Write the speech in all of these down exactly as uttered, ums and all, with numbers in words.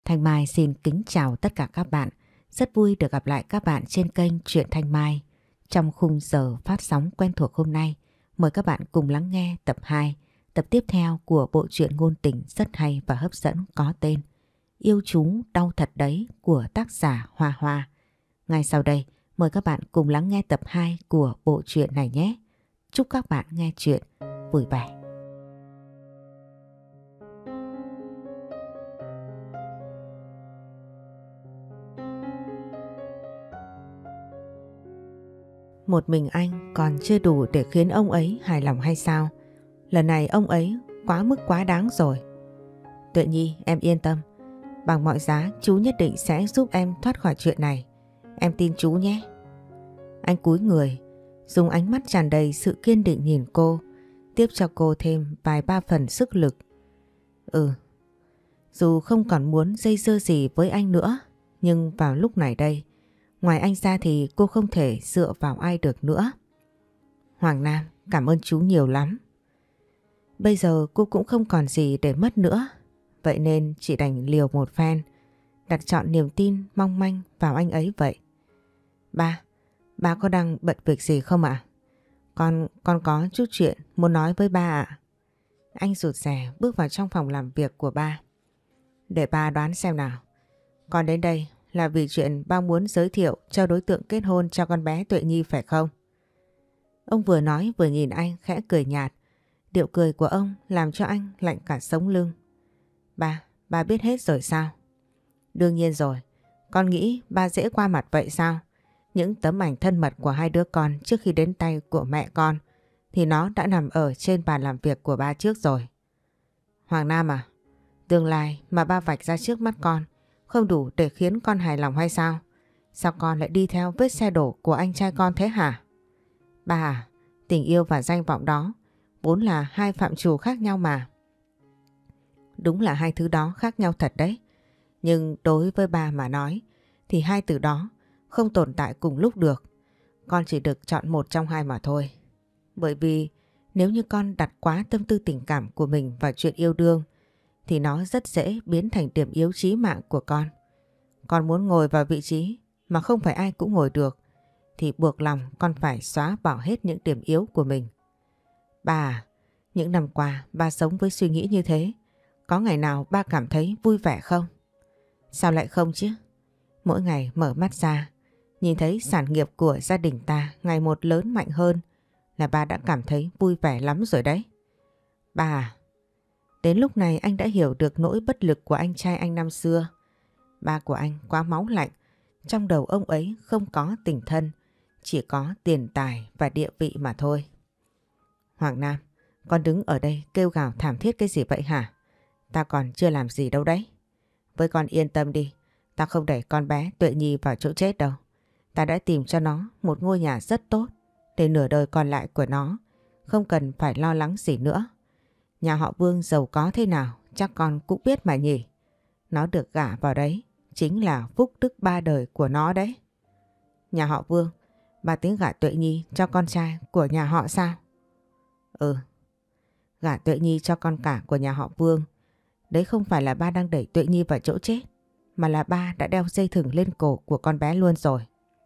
Thanh Mai xin kính chào tất cả các bạn. Rất vui được gặp lại các bạn trên kênh Truyện Thanh Mai. Trong khung giờ phát sóng quen thuộc hôm nay, mời các bạn cùng lắng nghe tập hai, tập tiếp theo của bộ truyện ngôn tình rất hay và hấp dẫn có tên Yêu Chúng Đau Thật Đấy của tác giả Hoa Hoa. Ngay sau đây, mời các bạn cùng lắng nghe tập hai của bộ truyện này nhé. Chúc các bạn nghe truyện vui vẻ. Một mình anh còn chưa đủ để khiến ông ấy hài lòng hay sao? Lần này ông ấy quá mức quá đáng rồi. Tuệ Nhi, em yên tâm. Bằng mọi giá chú nhất định sẽ giúp em thoát khỏi chuyện này. Em tin chú nhé. Anh cúi người, dùng ánh mắt tràn đầy sự kiên định nhìn cô, tiếp cho cô thêm vài ba phần sức lực. Ừ, dù không còn muốn dây dưa gì với anh nữa, nhưng vào lúc này đây, ngoài anh ra thì cô không thể dựa vào ai được nữa. Hoàng Nam, cảm ơn chú nhiều lắm. Bây giờ cô cũng không còn gì để mất nữa, vậy nên chỉ đành liều một phen, đặt trọn niềm tin mong manh vào anh ấy vậy. Ba, ba có đang bận việc gì không ạ? Con, con có chút chuyện muốn nói với ba ạ. Anh rụt rè bước vào trong phòng làm việc của ba. Để ba đoán xem nào. Con đến đây là vì chuyện ba muốn giới thiệu cho đối tượng kết hôn cho con bé Tuệ Nhi phải không? Ông vừa nói vừa nhìn anh khẽ cười nhạt. Điệu cười của ông làm cho anh lạnh cả sống lưng. Ba, ba biết hết rồi sao? Đương nhiên rồi. Con nghĩ ba dễ qua mặt vậy sao? Những tấm ảnh thân mật của hai đứa con trước khi đến tay của mẹ con thì nó đã nằm ở trên bàn làm việc của ba trước rồi. Hoàng Nam à, tương lai mà ba vạch ra trước mắt con không đủ để khiến con hài lòng hay sao? Sao con lại đi theo vết xe đổ của anh trai con thế hả? Ba à, tình yêu và danh vọng đó vốn là hai phạm trù khác nhau mà. Đúng là hai thứ đó khác nhau thật đấy. Nhưng đối với ba mà nói thì hai từ đó không tồn tại cùng lúc được. Con chỉ được chọn một trong hai mà thôi. Bởi vì nếu như con đặt quá tâm tư tình cảm của mình vào chuyện yêu đương thì nó rất dễ biến thành điểm yếu chí mạng của con. Con muốn ngồi vào vị trí mà không phải ai cũng ngồi được thì buộc lòng con phải xóa bỏ hết những điểm yếu của mình. Ba à, những năm qua ba sống với suy nghĩ như thế. Có ngày nào ba cảm thấy vui vẻ không? Sao lại không chứ? Mỗi ngày mở mắt ra, nhìn thấy sản nghiệp của gia đình ta ngày một lớn mạnh hơn là ba đã cảm thấy vui vẻ lắm rồi đấy. Ba à, đến lúc này anh đã hiểu được nỗi bất lực của anh trai anh năm xưa. Ba của anh quá máu lạnh, trong đầu ông ấy không có tình thân, chỉ có tiền tài và địa vị mà thôi. Hoàng Nam, con đứng ở đây kêu gào thảm thiết cái gì vậy hả? Ta còn chưa làm gì đâu đấy. Với con yên tâm đi, ta không đẩy con bé Tuệ Nhi vào chỗ chết đâu. Ta đã tìm cho nó một ngôi nhà rất tốt để nửa đời còn lại của nó không cần phải lo lắng gì nữa. Nhà họ Vương giàu có thế nào chắc con cũng biết mà nhỉ. Nó được gả vào đấy chính là phúc đức ba đời của nó đấy. Nhà họ Vương, bà tính gả Tuệ Nhi cho con trai của nhà họ sao? Ừ, gả Tuệ Nhi cho con cả của nhà họ Vương. Đấy không phải là ba đang đẩy Tuệ Nhi vào chỗ chết, mà là ba đã đeo dây thừng lên cổ của con bé luôn rồi.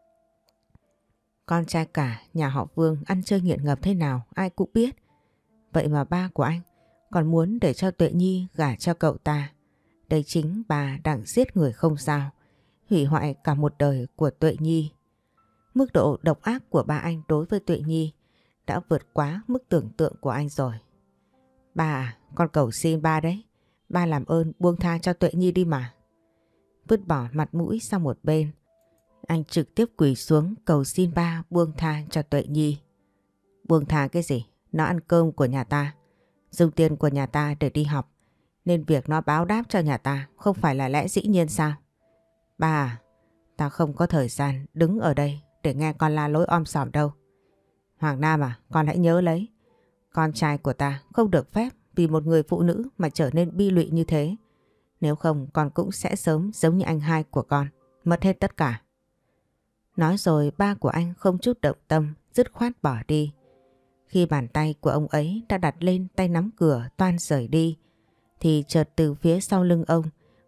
Con trai cả nhà họ Vương ăn chơi nghiện ngập thế nào ai cũng biết. Vậy mà ba của anh còn muốn để cho Tuệ Nhi gả cho cậu ta. Đây chính bà đang giết người không sao, hủy hoại cả một đời của Tuệ Nhi. Mức độ độc ác của ba anh đối với Tuệ Nhi đã vượt quá mức tưởng tượng của anh rồi. Ba à, con cầu xin ba đấy. Ba làm ơn buông tha cho Tuệ Nhi đi mà. Vứt bỏ mặt mũi sang một bên, anh trực tiếp quỳ xuống cầu xin ba buông tha cho Tuệ Nhi. Buông tha cái gì? Nó ăn cơm của nhà ta, dùng tiền của nhà ta để đi học, nên việc nó báo đáp cho nhà ta không phải là lẽ dĩ nhiên sao? Ba à, ta không có thời gian đứng ở đây để nghe con la lối om sòm đâu. Hoàng Nam à, con hãy nhớ lấy, con trai của ta không được phép vì một người phụ nữ mà trở nên bi lụy như thế. Nếu không con cũng sẽ sớm giống như anh hai của con, mất hết tất cả. Nói rồi ba của anh không chút động tâm, dứt khoát bỏ đi. Khi bàn tay của ông ấy đã đặt lên tay nắm cửa toan rời đi, thì chợt từ phía sau lưng ông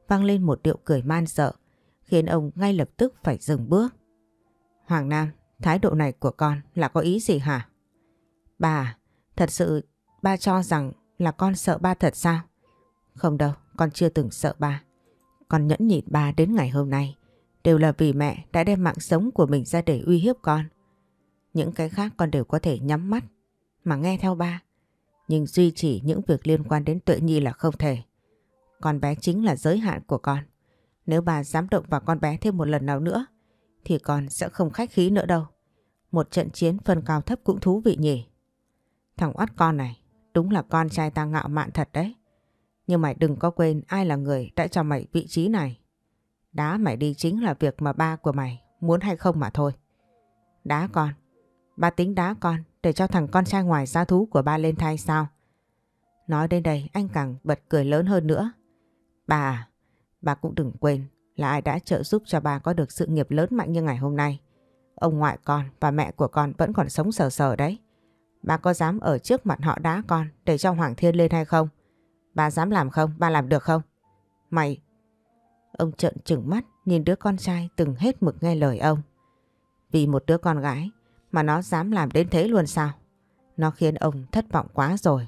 vang lên một điệu cười man rợ, khiến ông ngay lập tức phải dừng bước. Hoàng Nam, thái độ này của con là có ý gì hả? Ba à, thật sự ba cho rằng là con sợ ba thật sao? Không đâu, con chưa từng sợ ba. Con nhẫn nhịn ba đến ngày hôm nay đều là vì mẹ đã đem mạng sống của mình ra để uy hiếp con. Những cái khác con đều có thể nhắm mắt mà nghe theo ba. Nhưng duy chỉ những việc liên quan đến Tuệ Nhi là không thể. Con bé chính là giới hạn của con. Nếu bà dám động vào con bé thêm một lần nào nữa thì con sẽ không khách khí nữa đâu. Một trận chiến phân cao thấp cũng thú vị nhỉ. Thằng oắt con này, đúng là con trai ta ngạo mạn thật đấy. Nhưng mày đừng có quên ai là người đã cho mày vị trí này. Đá mày đi chính là việc mà ba của mày muốn hay không mà thôi. Đá con? Ba tính đá con để cho thằng con trai ngoài giá thú của ba lên thay sao? Nói đến đây anh càng bật cười lớn hơn nữa. Bà à, bà cũng đừng quên là ai đã trợ giúp cho bà có được sự nghiệp lớn mạnh như ngày hôm nay. Ông ngoại con và mẹ của con vẫn còn sống sờ sờ đấy. Bà có dám ở trước mặt họ đá con để cho Hoàng Thiên lên hay không? Bà dám làm không? Bà làm được không? Mày... Ông trợn trừng mắt nhìn đứa con trai từng hết mực nghe lời ông. Vì một đứa con gái mà nó dám làm đến thế luôn sao? Nó khiến ông thất vọng quá rồi.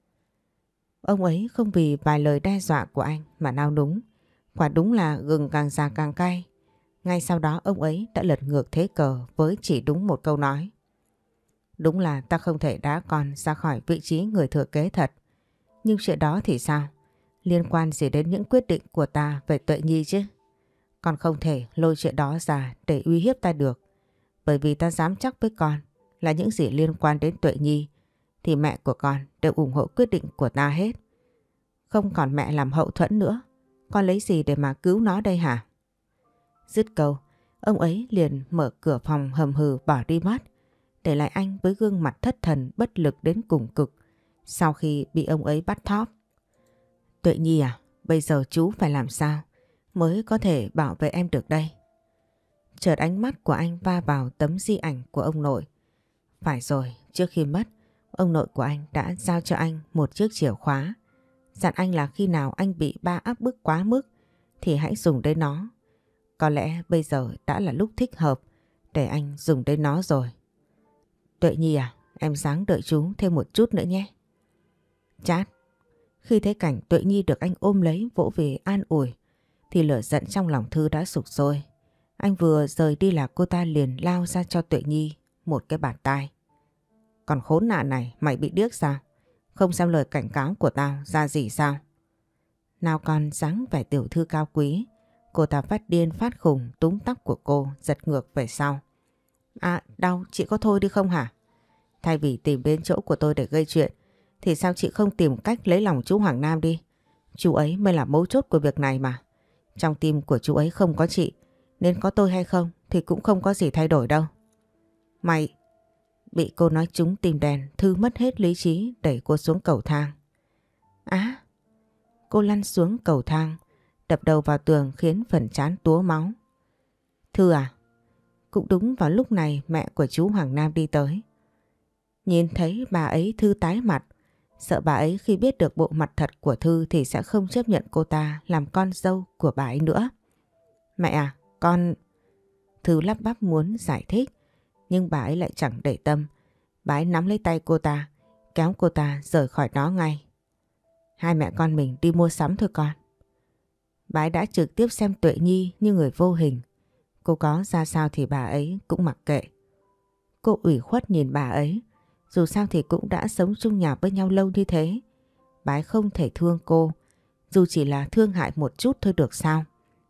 Ông ấy không vì vài lời đe dọa của anh mà nao núng. Quả đúng là gừng càng già càng cay. Ngay sau đó ông ấy đã lật ngược thế cờ với chỉ đúng một câu nói. Đúng là ta không thể đá con ra khỏi vị trí người thừa kế thật. Nhưng chuyện đó thì sao? Liên quan gì đến những quyết định của ta về Tuệ Nhi chứ? Con không thể lôi chuyện đó ra để uy hiếp ta được. Bởi vì ta dám chắc với con là những gì liên quan đến Tuệ Nhi thì mẹ của con đều ủng hộ quyết định của ta hết. Không còn mẹ làm hậu thuẫn nữa, con lấy gì để mà cứu nó đây hả? Dứt câu, ông ấy liền mở cửa phòng hầm hừ bỏ đi mất, để lại anh với gương mặt thất thần bất lực đến cùng cực sau khi bị ông ấy bắt thóp. Tuệ Nhi à, bây giờ chú phải làm sao mới có thể bảo vệ em được đây? Chợt ánh mắt của anh va vào tấm di ảnh của ông nội. Phải rồi, trước khi mất, ông nội của anh đã giao cho anh một chiếc chìa khóa. Dặn anh là khi nào anh bị ba áp bức quá mức thì hãy dùng đến nó. Có lẽ bây giờ đã là lúc thích hợp để anh dùng đến nó rồi. Tuệ Nhi à, em ráng đợi chú thêm một chút nữa nhé. Chát. Khi thấy cảnh Tuệ Nhi được anh ôm lấy vỗ về an ủi thì lửa giận trong lòng Thư đã sục sôi. Anh vừa rời đi là cô ta liền lao ra cho Tuệ Nhi một cái bạt tai. Còn khốn nạn này, mày bị điếc sao? Không xem lời cảnh cáo của tao ra gì sao? Nào còn dáng vẻ tiểu thư cao quý, cô ta phát điên phát khùng túm tóc của cô giật ngược về sau. À, đau, chị có thôi đi không hả? Thay vì tìm đến chỗ của tôi để gây chuyện thì sao chị không tìm cách lấy lòng chú Hoàng Nam đi? Chú ấy mới là mấu chốt của việc này mà. Trong tim của chú ấy không có chị, nên có tôi hay không thì cũng không có gì thay đổi đâu. Mày... Bị cô nói trúng tim đen, Thư mất hết lý trí đẩy cô xuống cầu thang. Á! Cô lăn xuống cầu thang, đập đầu vào tường khiến phần trán túa máu. Thư à? Cũng đúng vào lúc này mẹ của chú Hoàng Nam đi tới. Nhìn thấy bà ấy, Thư tái mặt, sợ bà ấy khi biết được bộ mặt thật của Thư thì sẽ không chấp nhận cô ta làm con dâu của bà ấy nữa. Mẹ à, con... Thư lắp bắp muốn giải thích, nhưng bà ấy lại chẳng để tâm. Bà ấy nắm lấy tay cô ta, kéo cô ta rời khỏi đó ngay. Hai mẹ con mình đi mua sắm thôi con. Bà ấy đã trực tiếp xem Tuệ Nhi như người vô hình. Cô có ra sao thì bà ấy cũng mặc kệ. Cô ủy khuất nhìn bà ấy. Dù sao thì cũng đã sống chung nhà với nhau lâu như thế. Bà ấy không thể thương cô, dù chỉ là thương hại một chút thôi được sao?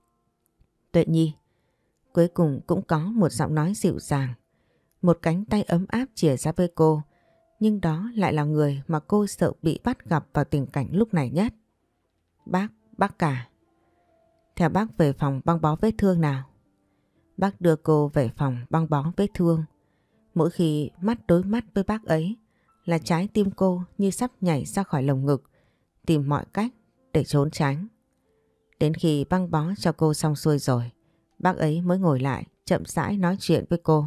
Tuệ Nhi. Cuối cùng cũng có một giọng nói dịu dàng, một cánh tay ấm áp chìa ra với cô. Nhưng đó lại là người mà cô sợ bị bắt gặp vào tình cảnh lúc này nhất. Bác, bác cả. Theo bác về phòng băng bó vết thương nào. Bác đưa cô về phòng băng bó vết thương. Mỗi khi mắt đối mắt với bác ấy là trái tim cô như sắp nhảy ra khỏi lồng ngực, tìm mọi cách để trốn tránh. Đến khi băng bó cho cô xong xuôi rồi, bác ấy mới ngồi lại chậm rãi nói chuyện với cô.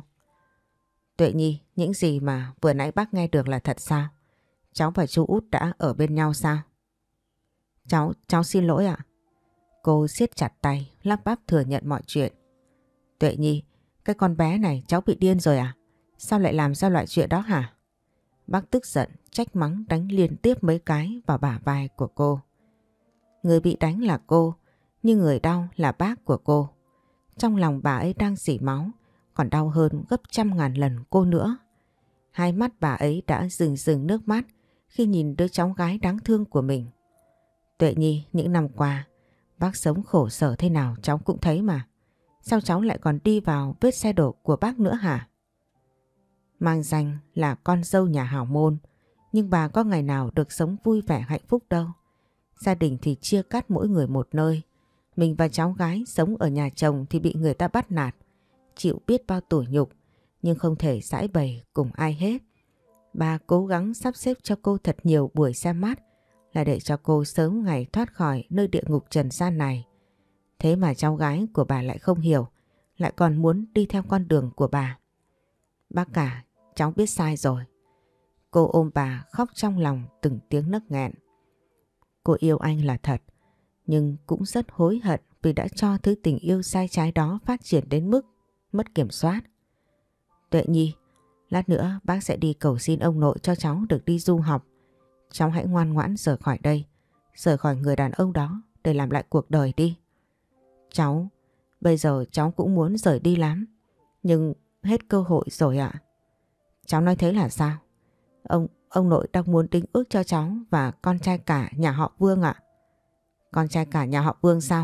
Tuệ Nhi, những gì mà vừa nãy bác nghe được là thật sao? Cháu và chú Út đã ở bên nhau sao? Cháu, cháu xin lỗi ạ. Cô siết chặt tay, lắp bắp thừa nhận mọi chuyện. Tuệ Nhi, cái con bé này cháu bị điên rồi à? Sao lại làm ra loại chuyện đó hả? Bác tức giận, trách mắng đánh liên tiếp mấy cái vào bả vai của cô. Người bị đánh là cô, nhưng người đau là bác của cô. Trong lòng bà ấy đang rỉ máu, còn đau hơn gấp trăm ngàn lần cô nữa. Hai mắt bà ấy đã rừng rừng nước mắt khi nhìn đứa cháu gái đáng thương của mình. Tuệ Nhi, những năm qua, bác sống khổ sở thế nào cháu cũng thấy mà. Sao cháu lại còn đi vào vết xe đổ của bác nữa hả? Mang danh là con dâu nhà hào môn, nhưng bà có ngày nào được sống vui vẻ hạnh phúc đâu. Gia đình thì chia cắt mỗi người một nơi. Mình và cháu gái sống ở nhà chồng thì bị người ta bắt nạt, chịu biết bao tủi nhục, nhưng không thể giãi bày cùng ai hết. Bà cố gắng sắp xếp cho cô thật nhiều buổi xem mắt là để cho cô sớm ngày thoát khỏi nơi địa ngục trần gian này. Thế mà cháu gái của bà lại không hiểu, lại còn muốn đi theo con đường của bà. Bác cả, cháu biết sai rồi. Cô ôm bà khóc trong lòng từng tiếng nấc nghẹn. Cô yêu anh là thật, nhưng cũng rất hối hận vì đã cho thứ tình yêu sai trái đó phát triển đến mức mất kiểm soát. Tuệ Nhi, lát nữa bác sẽ đi cầu xin ông nội cho cháu được đi du học. Cháu hãy ngoan ngoãn rời khỏi đây, rời khỏi người đàn ông đó để làm lại cuộc đời đi. Cháu, bây giờ cháu cũng muốn rời đi lắm, nhưng hết cơ hội rồi ạ. Cháu nói thế là sao? Ông, ông nội đang muốn đính ước cho cháu và con trai cả nhà họ Vương ạ. Con trai cả nhà họ Vương sao?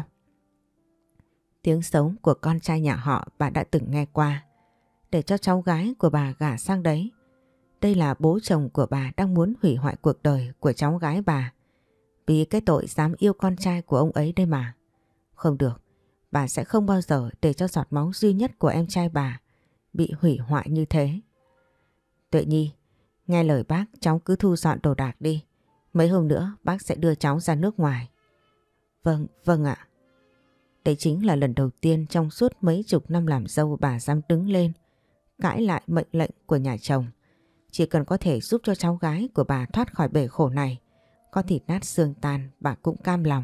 Tiếng sống của con trai nhà họ bà đã từng nghe qua. Để cho cháu gái của bà gả sang đấy. Đây là bố chồng của bà đang muốn hủy hoại cuộc đời của cháu gái bà. Vì cái tội dám yêu con trai của ông ấy đây mà. Không được, bà sẽ không bao giờ để cho giọt máu duy nhất của em trai bà bị hủy hoại như thế. Tuệ Nhi, nghe lời bác, cháu cứ thu dọn đồ đạc đi. Mấy hôm nữa bác sẽ đưa cháu ra nước ngoài. Vâng, vâng ạ. Đây chính là lần đầu tiên trong suốt mấy chục năm làm dâu bà dám đứng lên cãi lại mệnh lệnh của nhà chồng. Chỉ cần có thể giúp cho cháu gái của bà thoát khỏi bể khổ này, có thịt nát xương tan bà cũng cam lòng.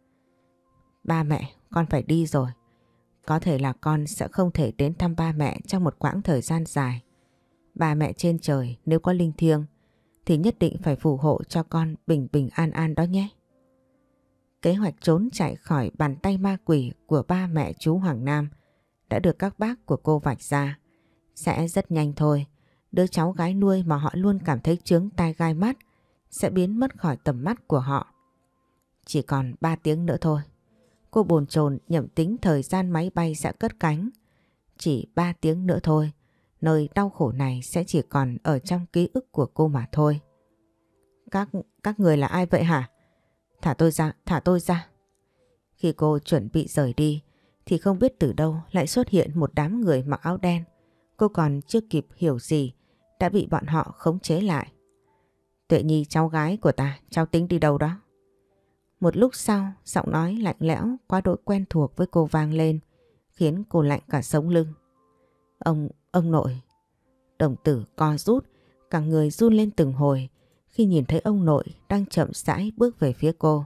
Ba mẹ, con phải đi rồi. Có thể là con sẽ không thể đến thăm ba mẹ trong một quãng thời gian dài. Ba mẹ trên trời nếu có linh thiêng thì nhất định phải phù hộ cho con bình bình an an đó nhé. Kế hoạch trốn chạy khỏi bàn tay ma quỷ của ba mẹ chú Hoàng Nam đã được các bác của cô vạch ra. Sẽ rất nhanh thôi, đứa cháu gái nuôi mà họ luôn cảm thấy chướng tai gai mắt sẽ biến mất khỏi tầm mắt của họ. Chỉ còn ba tiếng nữa thôi. Cô bồn chồn nhẩm tính thời gian máy bay sẽ cất cánh. Chỉ ba tiếng nữa thôi, nơi đau khổ này sẽ chỉ còn ở trong ký ức của cô mà thôi. Các, các người là ai vậy hả? Thả tôi ra, thả tôi ra. Khi cô chuẩn bị rời đi thì không biết từ đâu lại xuất hiện một đám người mặc áo đen. Cô còn chưa kịp hiểu gì đã bị bọn họ khống chế lại. Tuệ Nhi, cháu gái của ta, cháu tính đi đâu đó? Một lúc sau, giọng nói lạnh lẽo quá đỗi quen thuộc với cô vang lên, khiến cô lạnh cả sống lưng. Ông, ông nội. Đồng tử co rút, cả người run lên từng hồi khi nhìn thấy ông nội đang chậm rãi bước về phía cô.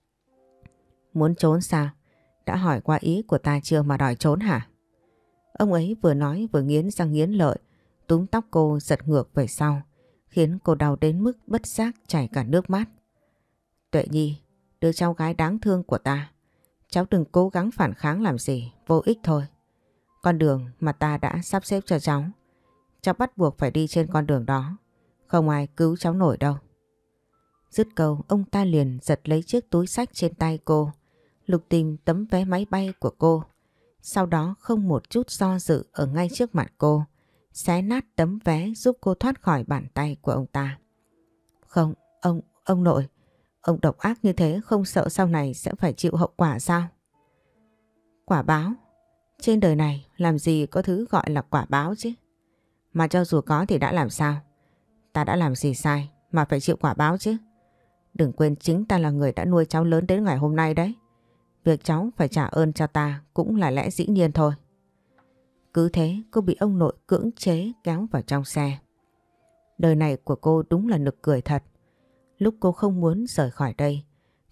Muốn trốn sao? Đã hỏi qua ý của ta chưa mà đòi trốn hả? Ông ấy vừa nói vừa nghiến răng nghiến lợi, túm tóc cô giật ngược về sau, khiến cô đau đến mức bất giác chảy cả nước mắt. Tuệ Nhi, đứa cháu gái đáng thương của ta, cháu đừng cố gắng phản kháng làm gì, vô ích thôi. Con đường mà ta đã sắp xếp cho cháu, cháu bắt buộc phải đi trên con đường đó, không ai cứu cháu nổi đâu. Dứt câu, ông ta liền giật lấy chiếc túi xách trên tay cô, lục tìm tấm vé máy bay của cô. Sau đó không một chút do dự ở ngay trước mặt cô, xé nát tấm vé giúp cô thoát khỏi bàn tay của ông ta. Không, ông, ông nội, ông độc ác như thế không sợ sau này sẽ phải chịu hậu quả sao? Quả báo? Trên đời này làm gì có thứ gọi là quả báo chứ? Mà cho dù có thì đã làm sao? Ta đã làm gì sai mà phải chịu quả báo chứ? Đừng quên chính ta là người đã nuôi cháu lớn đến ngày hôm nay đấy. Việc cháu phải trả ơn cho ta cũng là lẽ dĩ nhiên thôi. Cứ thế cô bị ông nội cưỡng chế kéo vào trong xe. Đời này của cô đúng là nực cười thật. Lúc cô không muốn rời khỏi đây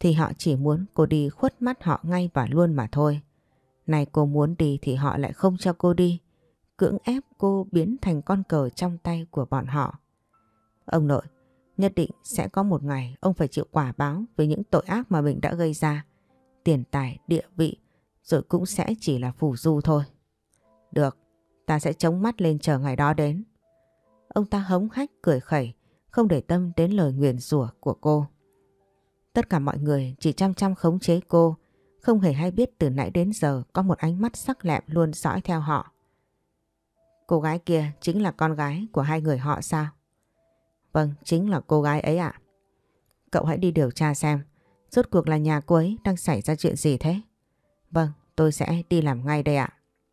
thì họ chỉ muốn cô đi khuất mắt họ ngay và luôn mà thôi. Này cô muốn đi thì họ lại không cho cô đi, cưỡng ép cô biến thành con cờ trong tay của bọn họ. Ông nội, nhất định sẽ có một ngày ông phải chịu quả báo với những tội ác mà mình đã gây ra. Tiền tài, địa vị, rồi cũng sẽ chỉ là phù du thôi. Được, ta sẽ chống mắt lên chờ ngày đó đến. Ông ta hống hách cười khẩy, không để tâm đến lời nguyền rủa của cô. Tất cả mọi người chỉ chăm chăm khống chế cô, không hề hay biết từ nãy đến giờ có một ánh mắt sắc lẹm luôn dõi theo họ. Cô gái kia chính là con gái của hai người họ sao? Vâng, chính là cô gái ấy ạ. Cậu hãy đi điều tra xem, rốt cuộc là nhà cô ấy đang xảy ra chuyện gì thế? Vâng, tôi sẽ đi làm ngay đây ạ.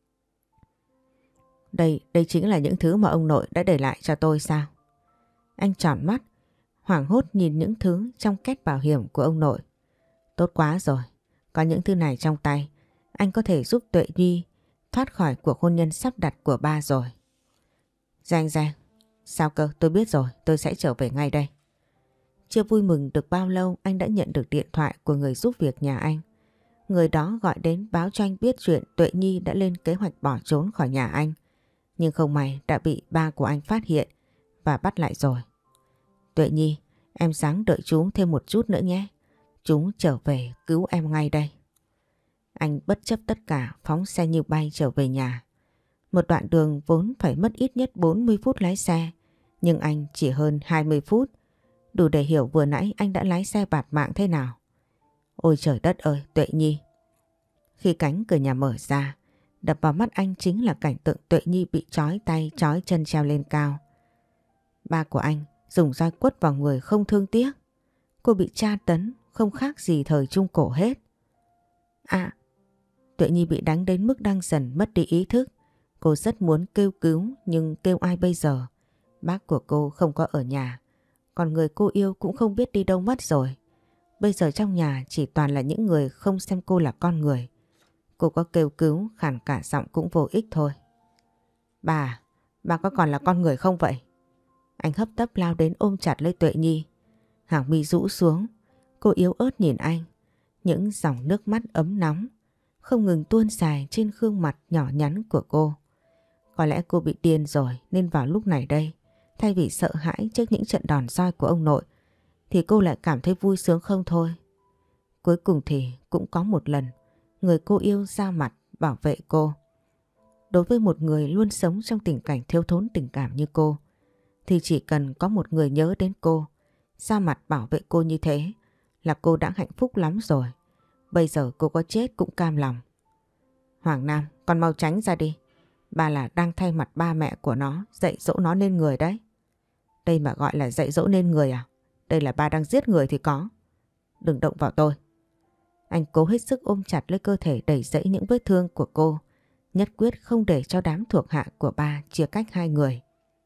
Đây, đây chính là những thứ mà ông nội đã để lại cho tôi sao? Anh tròn mắt, hoảng hốt nhìn những thứ trong két bảo hiểm của ông nội. Tốt quá rồi, có những thứ này trong tay, anh có thể giúp Tuệ Nhi thoát khỏi cuộc hôn nhân sắp đặt của ba rồi. Giang Giang, sao cơ, tôi biết rồi, tôi sẽ trở về ngay đây. Chưa vui mừng được bao lâu anh đã nhận được điện thoại của người giúp việc nhà anh. Người đó gọi đến báo cho anh biết chuyện Tuệ Nhi đã lên kế hoạch bỏ trốn khỏi nhà anh. Nhưng không may đã bị ba của anh phát hiện và bắt lại rồi. Tuệ Nhi, em ráng đợi chú thêm một chút nữa nhé. Chú trở về cứu em ngay đây. Anh bất chấp tất cả phóng xe như bay trở về nhà. Một đoạn đường vốn phải mất ít nhất bốn mươi phút lái xe, nhưng anh chỉ hơn hai mươi phút. Đủ để hiểu vừa nãy anh đã lái xe bạt mạng thế nào. Ôi trời đất ơi, Tuệ Nhi. Khi cánh cửa nhà mở ra, đập vào mắt anh chính là cảnh tượng Tuệ Nhi bị trói tay trói chân treo lên cao. Ba của anh dùng roi quất vào người không thương tiếc. Cô bị tra tấn không khác gì thời Trung Cổ hết. À, Tuệ Nhi bị đánh đến mức đang dần mất đi ý thức. Cô rất muốn kêu cứu nhưng kêu ai bây giờ? Bác của cô không có ở nhà. Còn người cô yêu cũng không biết đi đâu mất rồi. Bây giờ trong nhà chỉ toàn là những người không xem cô là con người. Cô có kêu cứu khản cả giọng cũng vô ích thôi. Bà, bà có còn là con người không vậy? Anh hấp tấp lao đến ôm chặt lấy Tuệ Nhi. Hàng mi rũ xuống, cô yếu ớt nhìn anh. Những dòng nước mắt ấm nóng không ngừng tuôn dài trên gương mặt nhỏ nhắn của cô. Có lẽ cô bị điên rồi nên vào lúc này đây, thay vì sợ hãi trước những trận đòn roi của ông nội, thì cô lại cảm thấy vui sướng không thôi. Cuối cùng thì cũng có một lần người cô yêu ra mặt bảo vệ cô. Đối với một người luôn sống trong tình cảnh thiếu thốn tình cảm như cô, thì chỉ cần có một người nhớ đến cô, ra mặt bảo vệ cô như thế là cô đã hạnh phúc lắm rồi. Bây giờ cô có chết cũng cam lòng. Hoàng Nam, con mau tránh ra đi. Bà là đang thay mặt ba mẹ của nó dạy dỗ nó nên người đấy. Đây mà gọi là dạy dỗ nên người à? Đây là ba đang giết người thì có. Đừng động vào tôi. Anh cố hết sức ôm chặt lấy cơ thể đầy rẫy những vết thương của cô, nhất quyết không để cho đám thuộc hạ của ba chia cách hai người.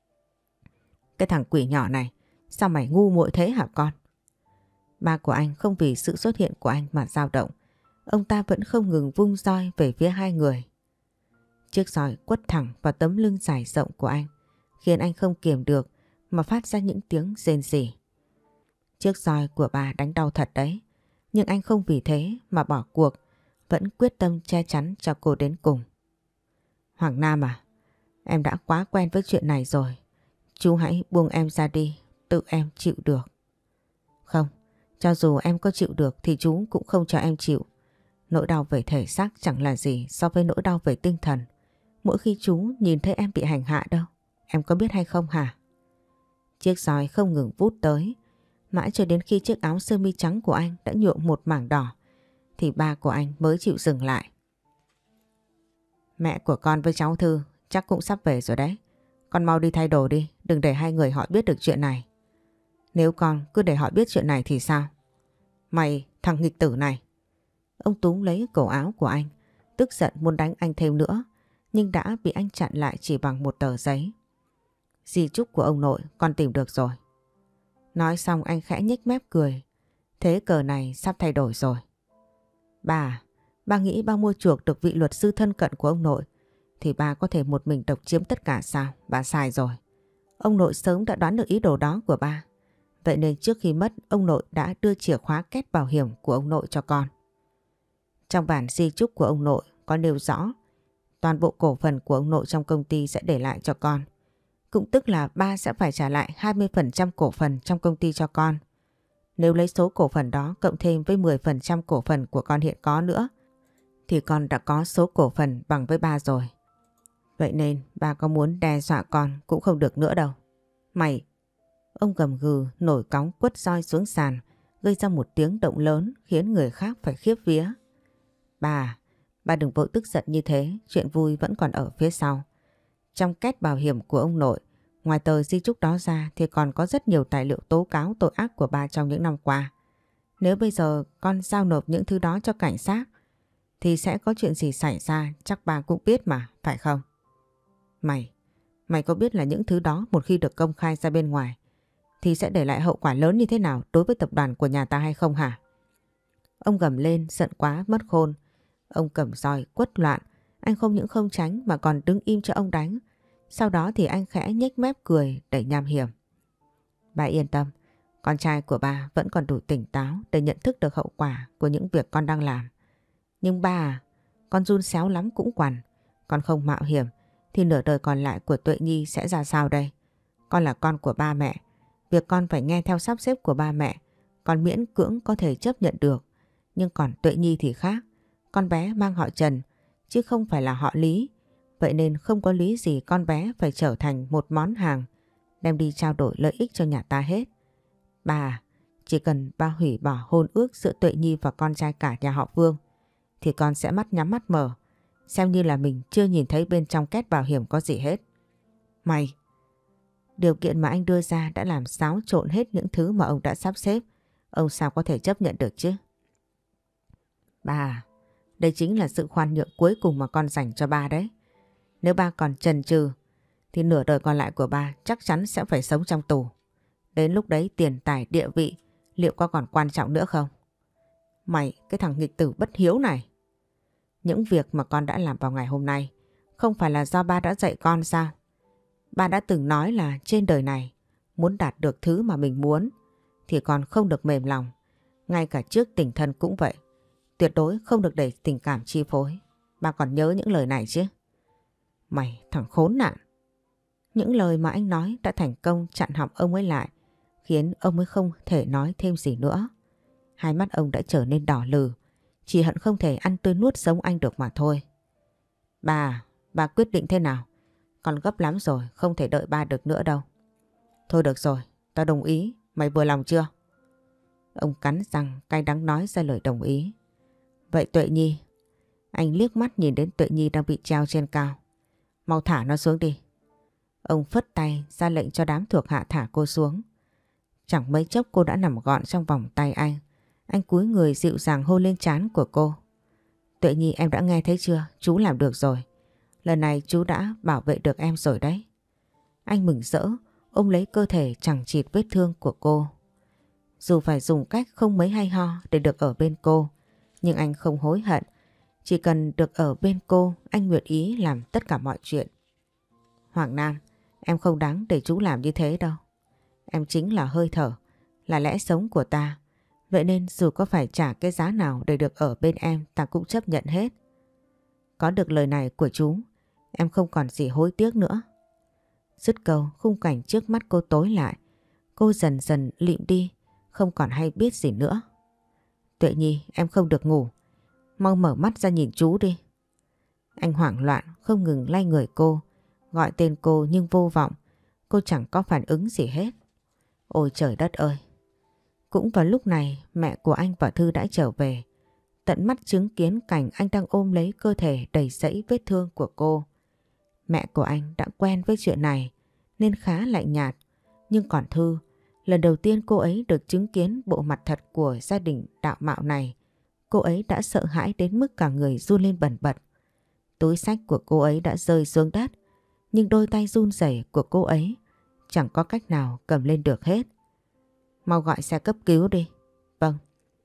Cái thằng quỷ nhỏ này, sao mày ngu muội thế hả con? Ba của anh không vì sự xuất hiện của anh mà dao động. Ông ta vẫn không ngừng vung roi về phía hai người. Chiếc roi quất thẳng vào tấm lưng dài rộng của anh, khiến anh không kiềm được mà phát ra những tiếng rên rỉ. Chiếc roi của bà đánh đau thật đấy, nhưng anh không vì thế mà bỏ cuộc, vẫn quyết tâm che chắn cho cô đến cùng. Hoàng Nam à, em đã quá quen với chuyện này rồi. Chú hãy buông em ra đi, tự em chịu được. Không, cho dù em có chịu được thì chú cũng không cho em chịu. Nỗi đau về thể xác chẳng là gì so với nỗi đau về tinh thần. Mỗi khi chú nhìn thấy em bị hành hạ đâu, em có biết hay không hả? Chiếc roi không ngừng vút tới, mãi cho đến khi chiếc áo sơ mi trắng của anh đã nhuộm một mảng đỏ, thì ba của anh mới chịu dừng lại. Mẹ của con với cháu Thư chắc cũng sắp về rồi đấy. Con mau đi thay đồ đi, đừng để hai người họ biết được chuyện này. Nếu con cứ để họ biết chuyện này thì sao? Mày, thằng nghịch tử này. Ông Tú lấy cổ áo của anh, tức giận muốn đánh anh thêm nữa, nhưng đã bị anh chặn lại chỉ bằng một tờ giấy. Di chúc của ông nội con tìm được rồi. Nói xong anh khẽ nhếch mép cười. Thế cờ này sắp thay đổi rồi. Bà, ba nghĩ ba mua chuộc được vị luật sư thân cận của ông nội thì ba có thể một mình độc chiếm tất cả sao? Bà sai rồi. Ông nội sớm đã đoán được ý đồ đó của ba Vậy nên trước khi mất, ông nội đã đưa chìa khóa két bảo hiểm của ông nội cho con. Trong bản di chúc của ông nội có nêu rõ toàn bộ cổ phần của ông nội trong công ty sẽ để lại cho con. Cũng tức là ba sẽ phải trả lại hai mươi phần trăm cổ phần trong công ty cho con. Nếu lấy số cổ phần đó cộng thêm với mười phần trăm cổ phần của con hiện có nữa thì con đã có số cổ phần bằng với ba rồi. Vậy nên ba có muốn đe dọa con cũng không được nữa đâu. Mày! Ông gầm gừ nổi cóng quất roi xuống sàn, gây ra một tiếng động lớn khiến người khác phải khiếp vía. Bà! Bà đừng vội tức giận như thế, chuyện vui vẫn còn ở phía sau. Trong két bảo hiểm của ông nội, ngoài tờ di chúc đó ra thì còn có rất nhiều tài liệu tố cáo tội ác của bà trong những năm qua. Nếu bây giờ con giao nộp những thứ đó cho cảnh sát thì sẽ có chuyện gì xảy ra chắc bà cũng biết mà, phải không? Mày, mày có biết là những thứ đó một khi được công khai ra bên ngoài thì sẽ để lại hậu quả lớn như thế nào đối với tập đoàn của nhà ta hay không hả? Ông gầm lên giận quá mất khôn. Ông cầm roi quất loạn, anh không những không tránh mà còn đứng im cho ông đánh. Sau đó thì anh khẽ nhếch mép cười đầy nham hiểm. Bà yên tâm, con trai của bà vẫn còn đủ tỉnh táo để nhận thức được hậu quả của những việc con đang làm. Nhưng ba à, con run xéo lắm cũng quằn. Con không mạo hiểm thì nửa đời còn lại của Tuệ Nhi sẽ ra sao đây? Con là con của ba mẹ. Việc con phải nghe theo sắp xếp của ba mẹ, con miễn cưỡng có thể chấp nhận được. Nhưng còn Tuệ Nhi thì khác. Con bé mang họ Trần chứ không phải là họ Lý. Vậy nên không có lý gì con bé phải trở thành một món hàng đem đi trao đổi lợi ích cho nhà ta hết. Bà, chỉ cần ba hủy bỏ hôn ước giữa Tuệ Nhi và con trai cả nhà họ Vương thì con sẽ mắt nhắm mắt mở, xem như là mình chưa nhìn thấy bên trong két bảo hiểm có gì hết. Mày, điều kiện mà anh đưa ra đã làm xáo trộn hết những thứ mà ông đã sắp xếp. Ông sao có thể chấp nhận được chứ? Bà, đây chính là sự khoan nhượng cuối cùng mà con dành cho ba đấy. Nếu ba còn chần chừ thì nửa đời còn lại của ba chắc chắn sẽ phải sống trong tù. Đến lúc đấy tiền tài địa vị liệu có còn quan trọng nữa không? Mày, cái thằng nghịch tử bất hiếu này. Những việc mà con đã làm vào ngày hôm nay không phải là do ba đã dạy con sao? Ba đã từng nói là trên đời này muốn đạt được thứ mà mình muốn thì con không được mềm lòng. Ngay cả trước tình thân cũng vậy. Tuyệt đối không được để tình cảm chi phối. Ba còn nhớ những lời này chứ? Mày, thằng khốn nạn. Những lời mà anh nói đã thành công chặn họng ông ấy lại, khiến ông ấy không thể nói thêm gì nữa. Hai mắt ông đã trở nên đỏ lừ, chỉ hận không thể ăn tươi nuốt sống anh được mà thôi. Bà, bà quyết định thế nào? Con gấp lắm rồi, không thể đợi ba được nữa đâu. Thôi được rồi, tao đồng ý, mày vừa lòng chưa? Ông cắn răng cay đắng nói ra lời đồng ý. Vậy Tuệ Nhi, anh liếc mắt nhìn đến Tuệ Nhi đang bị treo trên cao. Mau thả nó xuống đi. Ông phất tay ra lệnh cho đám thuộc hạ thả cô xuống. Chẳng mấy chốc cô đã nằm gọn trong vòng tay anh. Anh cúi người dịu dàng hôn lên trán của cô. Tuệ Nhi, em đã nghe thấy chưa? Chú làm được rồi. Lần này chú đã bảo vệ được em rồi đấy. Anh mừng rỡ ôm lấy cơ thể chằng chịt vết thương của cô. Dù phải dùng cách không mấy hay ho để được ở bên cô, nhưng anh không hối hận. Chỉ cần được ở bên cô, anh nguyện ý làm tất cả mọi chuyện. Hoàng Nam, em không đáng để chú làm như thế đâu. Em chính là hơi thở, là lẽ sống của ta. Vậy nên dù có phải trả cái giá nào để được ở bên em, ta cũng chấp nhận hết. Có được lời này của chú, em không còn gì hối tiếc nữa. Dứt câu, khung cảnh trước mắt cô tối lại. Cô dần dần lịm đi, không còn hay biết gì nữa. Tuệ Nhi, em không được ngủ. Mau mở mắt ra nhìn chú đi. Anh hoảng loạn không ngừng lay người cô, gọi tên cô nhưng vô vọng. Cô chẳng có phản ứng gì hết. Ôi trời đất ơi! Cũng vào lúc này mẹ của anh và Thư đã trở về. Tận mắt chứng kiến cảnh anh đang ôm lấy cơ thể đầy rẫy vết thương của cô. Mẹ của anh đã quen với chuyện này nên khá lạnh nhạt. Nhưng còn Thư, lần đầu tiên cô ấy được chứng kiến bộ mặt thật của gia đình đạo mạo này, cô ấy đã sợ hãi đến mức cả người run lên bần bật. Túi xách của cô ấy đã rơi xuống đất, nhưng đôi tay run rẩy của cô ấy chẳng có cách nào cầm lên được hết. Mau gọi xe cấp cứu đi. Vâng.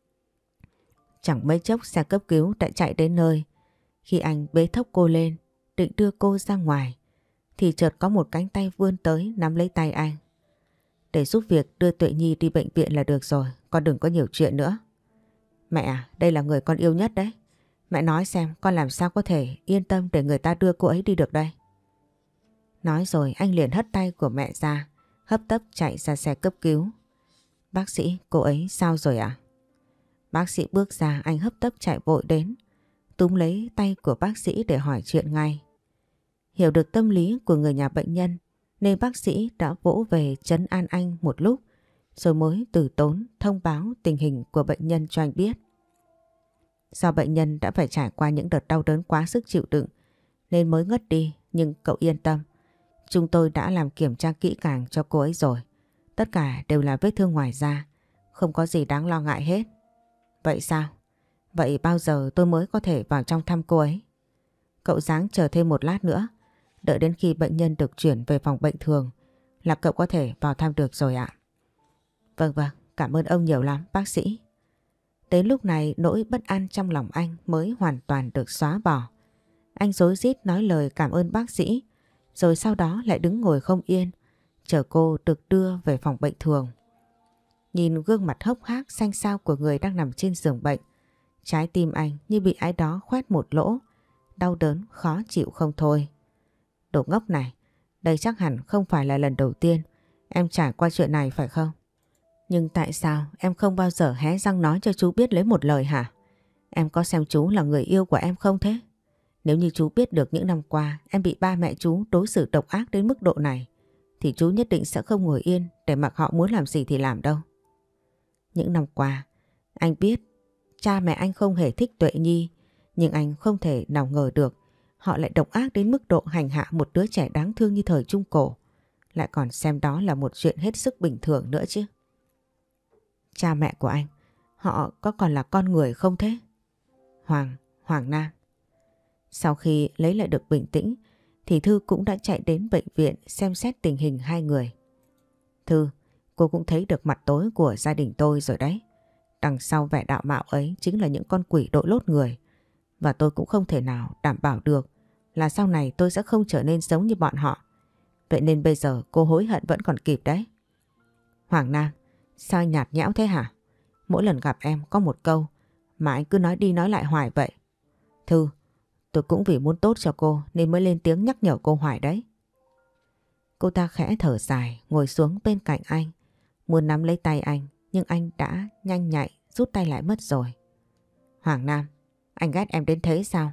Chẳng mấy chốc xe cấp cứu đã chạy đến nơi. Khi anh bế thốc cô lên, định đưa cô ra ngoài, thì chợt có một cánh tay vươn tới nắm lấy tay anh. để giúp việc đưa Tuệ Nhi đi bệnh viện là được rồi, con đừng có nhiều chuyện nữa. Mẹ à, đây là người con yêu nhất đấy. Mẹ nói xem con làm sao có thể yên tâm để người ta đưa cô ấy đi được đây. Nói rồi anh liền hất tay của mẹ ra, hấp tấp chạy ra xe cấp cứu. Bác sĩ, cô ấy sao rồi ạ? Bác sĩ bước ra, anh hấp tấp chạy vội đến, túm lấy tay của bác sĩ để hỏi chuyện ngay. Hiểu được tâm lý của người nhà bệnh nhân nên bác sĩ đã vỗ về trấn an anh một lúc rồi mới từ tốn thông báo tình hình của bệnh nhân cho anh biết. Do bệnh nhân đã phải trải qua những đợt đau đớn quá sức chịu đựng nên mới ngất đi, nhưng cậu yên tâm. Chúng tôi đã làm kiểm tra kỹ càng cho cô ấy rồi. Tất cả đều là vết thương ngoài da, không có gì đáng lo ngại hết. Vậy sao? Vậy bao giờ tôi mới có thể vào trong thăm cô ấy? Cậu ráng chờ thêm một lát nữa, đợi đến khi bệnh nhân được chuyển về phòng bệnh thường là cậu có thể vào thăm được rồi ạ. Vâng vâng, cảm ơn ông nhiều lắm bác sĩ. Đến lúc này nỗi bất an trong lòng anh mới hoàn toàn được xóa bỏ. Anh rối rít nói lời cảm ơn bác sĩ, rồi sau đó lại đứng ngồi không yên, chờ cô được đưa về phòng bệnh thường. Nhìn gương mặt hốc hác xanh xao của người đang nằm trên giường bệnh, trái tim anh như bị ai đó khoét một lỗ, đau đớn khó chịu không thôi. Đồ ngốc này, đây chắc hẳn không phải là lần đầu tiên em trải qua chuyện này phải không? Nhưng tại sao em không bao giờ hé răng nói cho chú biết lấy một lời hả? Em có xem chú là người yêu của em không thế? Nếu như chú biết được những năm qua em bị ba mẹ chú đối xử độc ác đến mức độ này thì chú nhất định sẽ không ngồi yên để mặc họ muốn làm gì thì làm đâu. Những năm qua anh biết cha mẹ anh không hề thích Tuệ Nhi, nhưng anh không thể nào ngờ được họ lại độc ác đến mức độ hành hạ một đứa trẻ đáng thương như thời Trung Cổ, lại còn xem đó là một chuyện hết sức bình thường nữa chứ. Cha mẹ của anh, họ có còn là con người không thế? Hoàng, Hoàng Nam. Sau khi lấy lại được bình tĩnh thì Thư cũng đã chạy đến bệnh viện xem xét tình hình hai người. Thư, cô cũng thấy được mặt tối của gia đình tôi rồi đấy. Đằng sau vẻ đạo mạo ấy chính là những con quỷ đội lốt người. Và tôi cũng không thể nào đảm bảo được là sau này tôi sẽ không trở nên giống như bọn họ. Vậy nên bây giờ cô hối hận vẫn còn kịp đấy. Hoàng Nam, sao anh nhạt nhẽo thế hả? Mỗi lần gặp em có một câu mà anh cứ nói đi nói lại hoài vậy. Thư, tôi cũng vì muốn tốt cho cô nên mới lên tiếng nhắc nhở cô hoài đấy. Cô ta khẽ thở dài, ngồi xuống bên cạnh anh, muốn nắm lấy tay anh, nhưng anh đã nhanh nhạy rút tay lại mất rồi. Hoàng Nam, anh ghét em đến thế sao?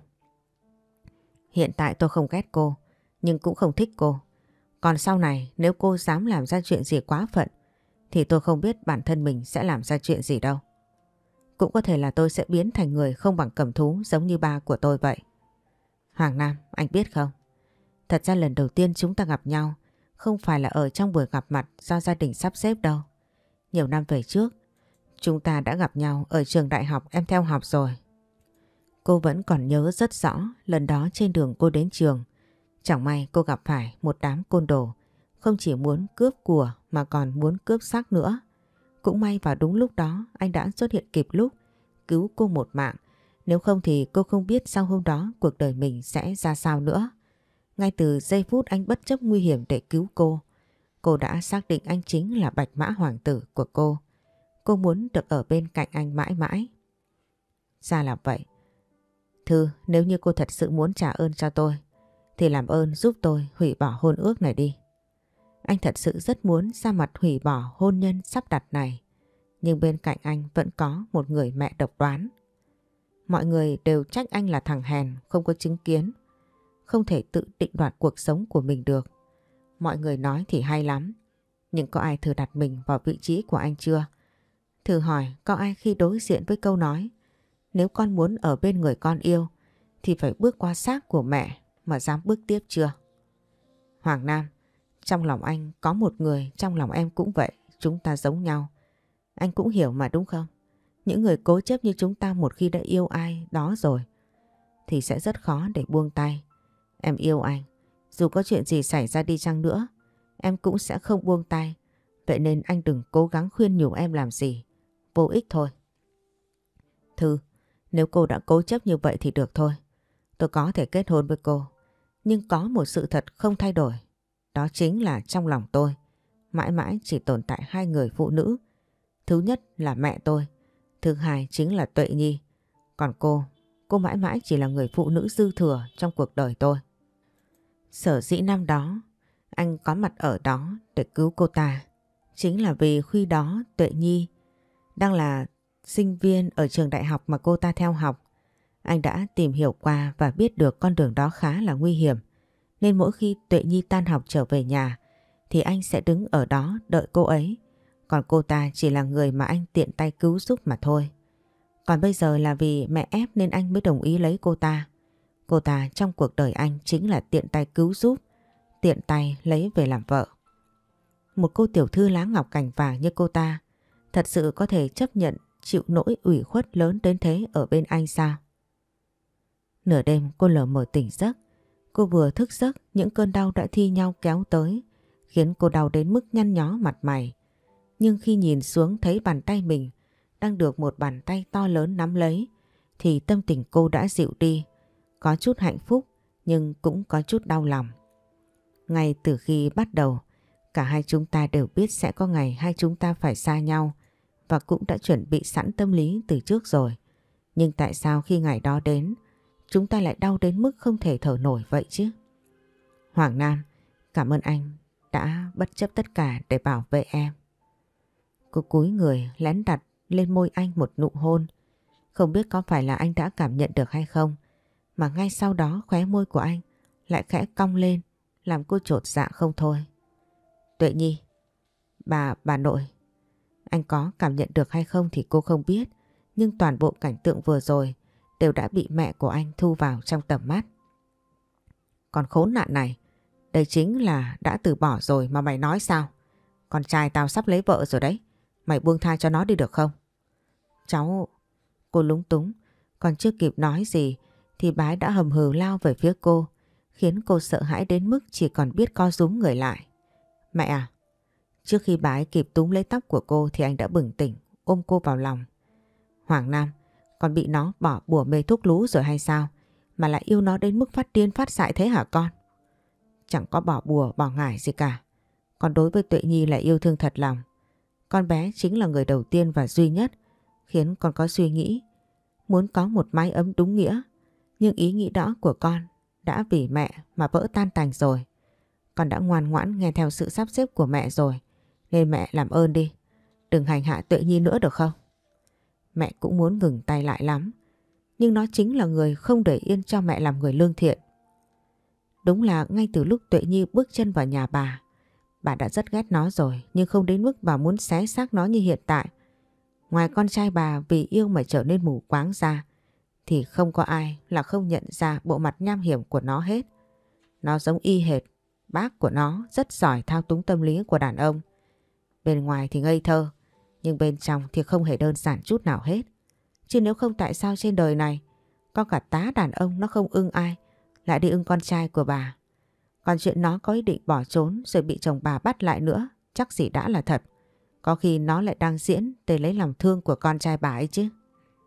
Hiện tại tôi không ghét cô, nhưng cũng không thích cô. Còn sau này nếu cô dám làm ra chuyện gì quá phận thì tôi không biết bản thân mình sẽ làm ra chuyện gì đâu. Cũng có thể là tôi sẽ biến thành người không bằng cầm thú giống như ba của tôi vậy. Hoàng Nam, anh biết không? Thật ra lần đầu tiên chúng ta gặp nhau không phải là ở trong buổi gặp mặt do gia đình sắp xếp đâu. Nhiều năm về trước, chúng ta đã gặp nhau ở trường đại học em theo học rồi. Cô vẫn còn nhớ rất rõ lần đó trên đường cô đến trường. Chẳng may cô gặp phải một đám côn đồ, không chỉ muốn cướp của mà còn muốn cướp xác nữa. Cũng may vào đúng lúc đó anh đã xuất hiện kịp lúc, cứu cô một mạng. Nếu không thì cô không biết sau hôm đó cuộc đời mình sẽ ra sao nữa. Ngay từ giây phút anh bất chấp nguy hiểm để cứu cô, cô đã xác định anh chính là Bạch Mã Hoàng tử của cô. Cô muốn được ở bên cạnh anh mãi mãi. Ra là vậy. Thư, nếu như cô thật sự muốn trả ơn cho tôi thì làm ơn giúp tôi hủy bỏ hôn ước này đi. Anh thật sự rất muốn ra mặt hủy bỏ hôn nhân sắp đặt này, nhưng bên cạnh anh vẫn có một người mẹ độc đoán. Mọi người đều trách anh là thằng hèn, không có chứng kiến, không thể tự định đoạt cuộc sống của mình được. Mọi người nói thì hay lắm, nhưng có ai thử đặt mình vào vị trí của anh chưa? Thử hỏi có ai khi đối diện với câu nói nếu con muốn ở bên người con yêu thì phải bước qua xác của mẹ mà dám bước tiếp chưa? Hoàng Nam, trong lòng anh có một người, trong lòng em cũng vậy, chúng ta giống nhau. Anh cũng hiểu mà đúng không? Những người cố chấp như chúng ta một khi đã yêu ai đó rồi thì sẽ rất khó để buông tay. Em yêu anh, dù có chuyện gì xảy ra đi chăng nữa, em cũng sẽ không buông tay. Vậy nên anh đừng cố gắng khuyên nhủ em làm gì, vô ích thôi. Thư, nếu cô đã cố chấp như vậy thì được thôi. Tôi có thể kết hôn với cô, nhưng có một sự thật không thay đổi. Đó chính là trong lòng tôi, mãi mãi chỉ tồn tại hai người phụ nữ. Thứ nhất là mẹ tôi, thứ hai chính là Tuệ Nhi. Còn cô, cô mãi mãi chỉ là người phụ nữ dư thừa trong cuộc đời tôi. Sở dĩ năm đó anh có mặt ở đó để cứu cô ta chính là vì khi đó Tuệ Nhi đang là sinh viên ở trường đại học mà cô ta theo học. Anh đã tìm hiểu qua và biết được con đường đó khá là nguy hiểm. Nên mỗi khi Tuệ Nhi tan học trở về nhà thì anh sẽ đứng ở đó đợi cô ấy. Còn cô ta chỉ là người mà anh tiện tay cứu giúp mà thôi. Còn bây giờ là vì mẹ ép nên anh mới đồng ý lấy cô ta. Cô ta trong cuộc đời anh chính là tiện tay cứu giúp, tiện tay lấy về làm vợ. Một cô tiểu thư lá ngọc cành vàng như cô ta thật sự có thể chấp nhận chịu nỗi ủy khuất lớn đến thế ở bên anh sao? Nửa đêm cô lờ mờ tỉnh giấc. Cô vừa thức giấc những cơn đau đã thi nhau kéo tới, khiến cô đau đến mức nhăn nhó mặt mày. Nhưng khi nhìn xuống thấy bàn tay mình đang được một bàn tay to lớn nắm lấy thì tâm tình cô đã dịu đi. Có chút hạnh phúc nhưng cũng có chút đau lòng. Ngay từ khi bắt đầu, cả hai chúng ta đều biết sẽ có ngày hai chúng ta phải xa nhau và cũng đã chuẩn bị sẵn tâm lý từ trước rồi. Nhưng tại sao khi ngày đó đến, chúng ta lại đau đến mức không thể thở nổi vậy chứ? Hoàng Nam, cảm ơn anh đã bất chấp tất cả để bảo vệ em. Cô cúi người lén đặt lên môi anh một nụ hôn. Không biết có phải là anh đã cảm nhận được hay không, mà ngay sau đó khóe môi của anh lại khẽ cong lên, làm cô chột dạ không thôi. Tuệ Nhi, bà, bà nội, anh có cảm nhận được hay không thì cô không biết, nhưng toàn bộ cảnh tượng vừa rồi đều đã bị mẹ của anh thu vào trong tầm mắt. Còn khốn nạn này, đây chính là đã từ bỏ rồi mà mày nói sao? Con trai tao sắp lấy vợ rồi đấy, mày buông tha cho nó đi được không? Cháu, cô lúng túng, còn chưa kịp nói gì thì bái đã hầm hừ lao về phía cô, khiến cô sợ hãi đến mức chỉ còn biết co rúm người lại. Mẹ à! Trước khi bái kịp túm lấy tóc của cô thì anh đã bừng tỉnh, ôm cô vào lòng. Hoàng Nam, con bị nó bỏ bùa mê thuốc lú rồi hay sao? Mà lại yêu nó đến mức phát điên phát dại thế hả con? Chẳng có bỏ bùa bỏ ngải gì cả. Con đối với Tuệ Nhi là yêu thương thật lòng. Con bé chính là người đầu tiên và duy nhất khiến con có suy nghĩ muốn có một mái ấm đúng nghĩa. Nhưng ý nghĩ đó của con đã vì mẹ mà vỡ tan tành rồi. Con đã ngoan ngoãn nghe theo sự sắp xếp của mẹ rồi, nên mẹ làm ơn đi, đừng hành hạ Tuệ Nhi nữa được không? Mẹ cũng muốn ngừng tay lại lắm, nhưng nó chính là người không để yên cho mẹ làm người lương thiện. Đúng là ngay từ lúc Tuệ Nhi bước chân vào nhà bà, bà đã rất ghét nó rồi, nhưng không đến mức bà muốn xé xác nó như hiện tại. Ngoài con trai bà vì yêu mà trở nên mù quáng ra, thì không có ai là không nhận ra bộ mặt nham hiểm của nó hết. Nó giống y hệt bác của nó, rất giỏi thao túng tâm lý của đàn ông. Bên ngoài thì ngây thơ, nhưng bên trong thì không hề đơn giản chút nào hết. Chứ nếu không tại sao trên đời này có cả tá đàn ông nó không ưng ai lại đi ưng con trai của bà. Còn chuyện nó có ý định bỏ trốn rồi bị chồng bà bắt lại nữa, chắc gì đã là thật. Có khi nó lại đang diễn để lấy lòng thương của con trai bà ấy chứ.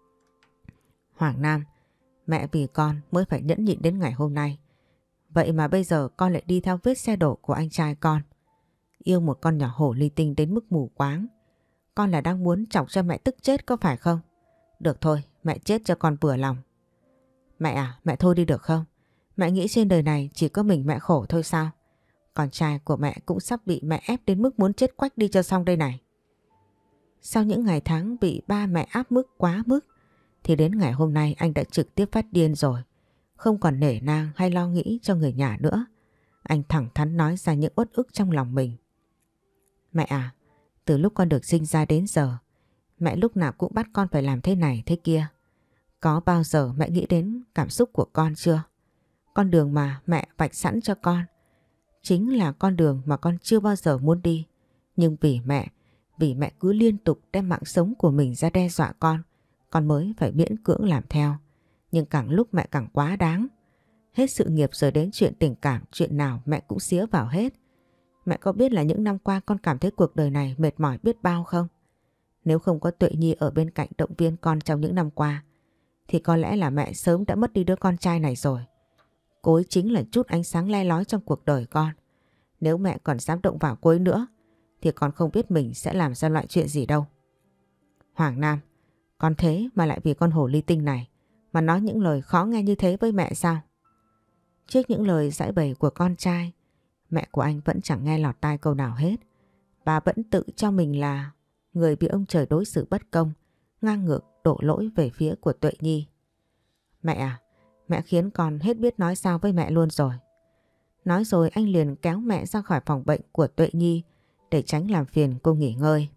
Hoàng Nam, mẹ vì con mới phải nhẫn nhịn đến ngày hôm nay. Vậy mà bây giờ con lại đi theo vết xe đổ của anh trai con. Yêu một con nhỏ hổ ly tinh đến mức mù quáng. Con là đang muốn chọc cho mẹ tức chết có phải không? Được thôi, mẹ chết cho con vừa lòng. Mẹ à, mẹ thôi đi được không? Mẹ nghĩ trên đời này chỉ có mình mẹ khổ thôi sao? Con trai của mẹ cũng sắp bị mẹ ép đến mức muốn chết quách đi cho xong đây này. Sau những ngày tháng bị ba mẹ áp mức quá mức, thì đến ngày hôm nay anh đã trực tiếp phát điên rồi. Không còn nể nang hay lo nghĩ cho người nhà nữa. Anh thẳng thắn nói ra những uất ức trong lòng mình. Mẹ à, từ lúc con được sinh ra đến giờ, mẹ lúc nào cũng bắt con phải làm thế này thế kia. Có bao giờ mẹ nghĩ đến cảm xúc của con chưa? Con đường mà mẹ vạch sẵn cho con chính là con đường mà con chưa bao giờ muốn đi. Nhưng vì mẹ, vì mẹ cứ liên tục đem mạng sống của mình ra đe dọa con, con mới phải miễn cưỡng làm theo. Nhưng càng lúc mẹ càng quá đáng. Hết sự nghiệp rồi đến chuyện tình cảm, chuyện nào mẹ cũng xía vào hết. Mẹ có biết là những năm qua con cảm thấy cuộc đời này mệt mỏi biết bao không? Nếu không có Tuệ Nhi ở bên cạnh động viên con trong những năm qua, thì có lẽ là mẹ sớm đã mất đi đứa con trai này rồi. Cô ấy chính là chút ánh sáng le lói trong cuộc đời con. Nếu mẹ còn dám động vào cô ấy nữa, thì con không biết mình sẽ làm ra loại chuyện gì đâu. Hoàng Nam, con thế mà lại vì con hồ ly tinh này mà nói những lời khó nghe như thế với mẹ sao? Trước những lời giãi bày của con trai, mẹ của anh vẫn chẳng nghe lọt tai câu nào hết. Bà vẫn tự cho mình là người bị ông trời đối xử bất công, ngang ngược đổ lỗi về phía của Tuệ Nhi. Mẹ à, mẹ khiến con hết biết nói sao với mẹ luôn rồi. Nói rồi anh liền kéo mẹ ra khỏi phòng bệnh của Tuệ Nhi để tránh làm phiền cô nghỉ ngơi.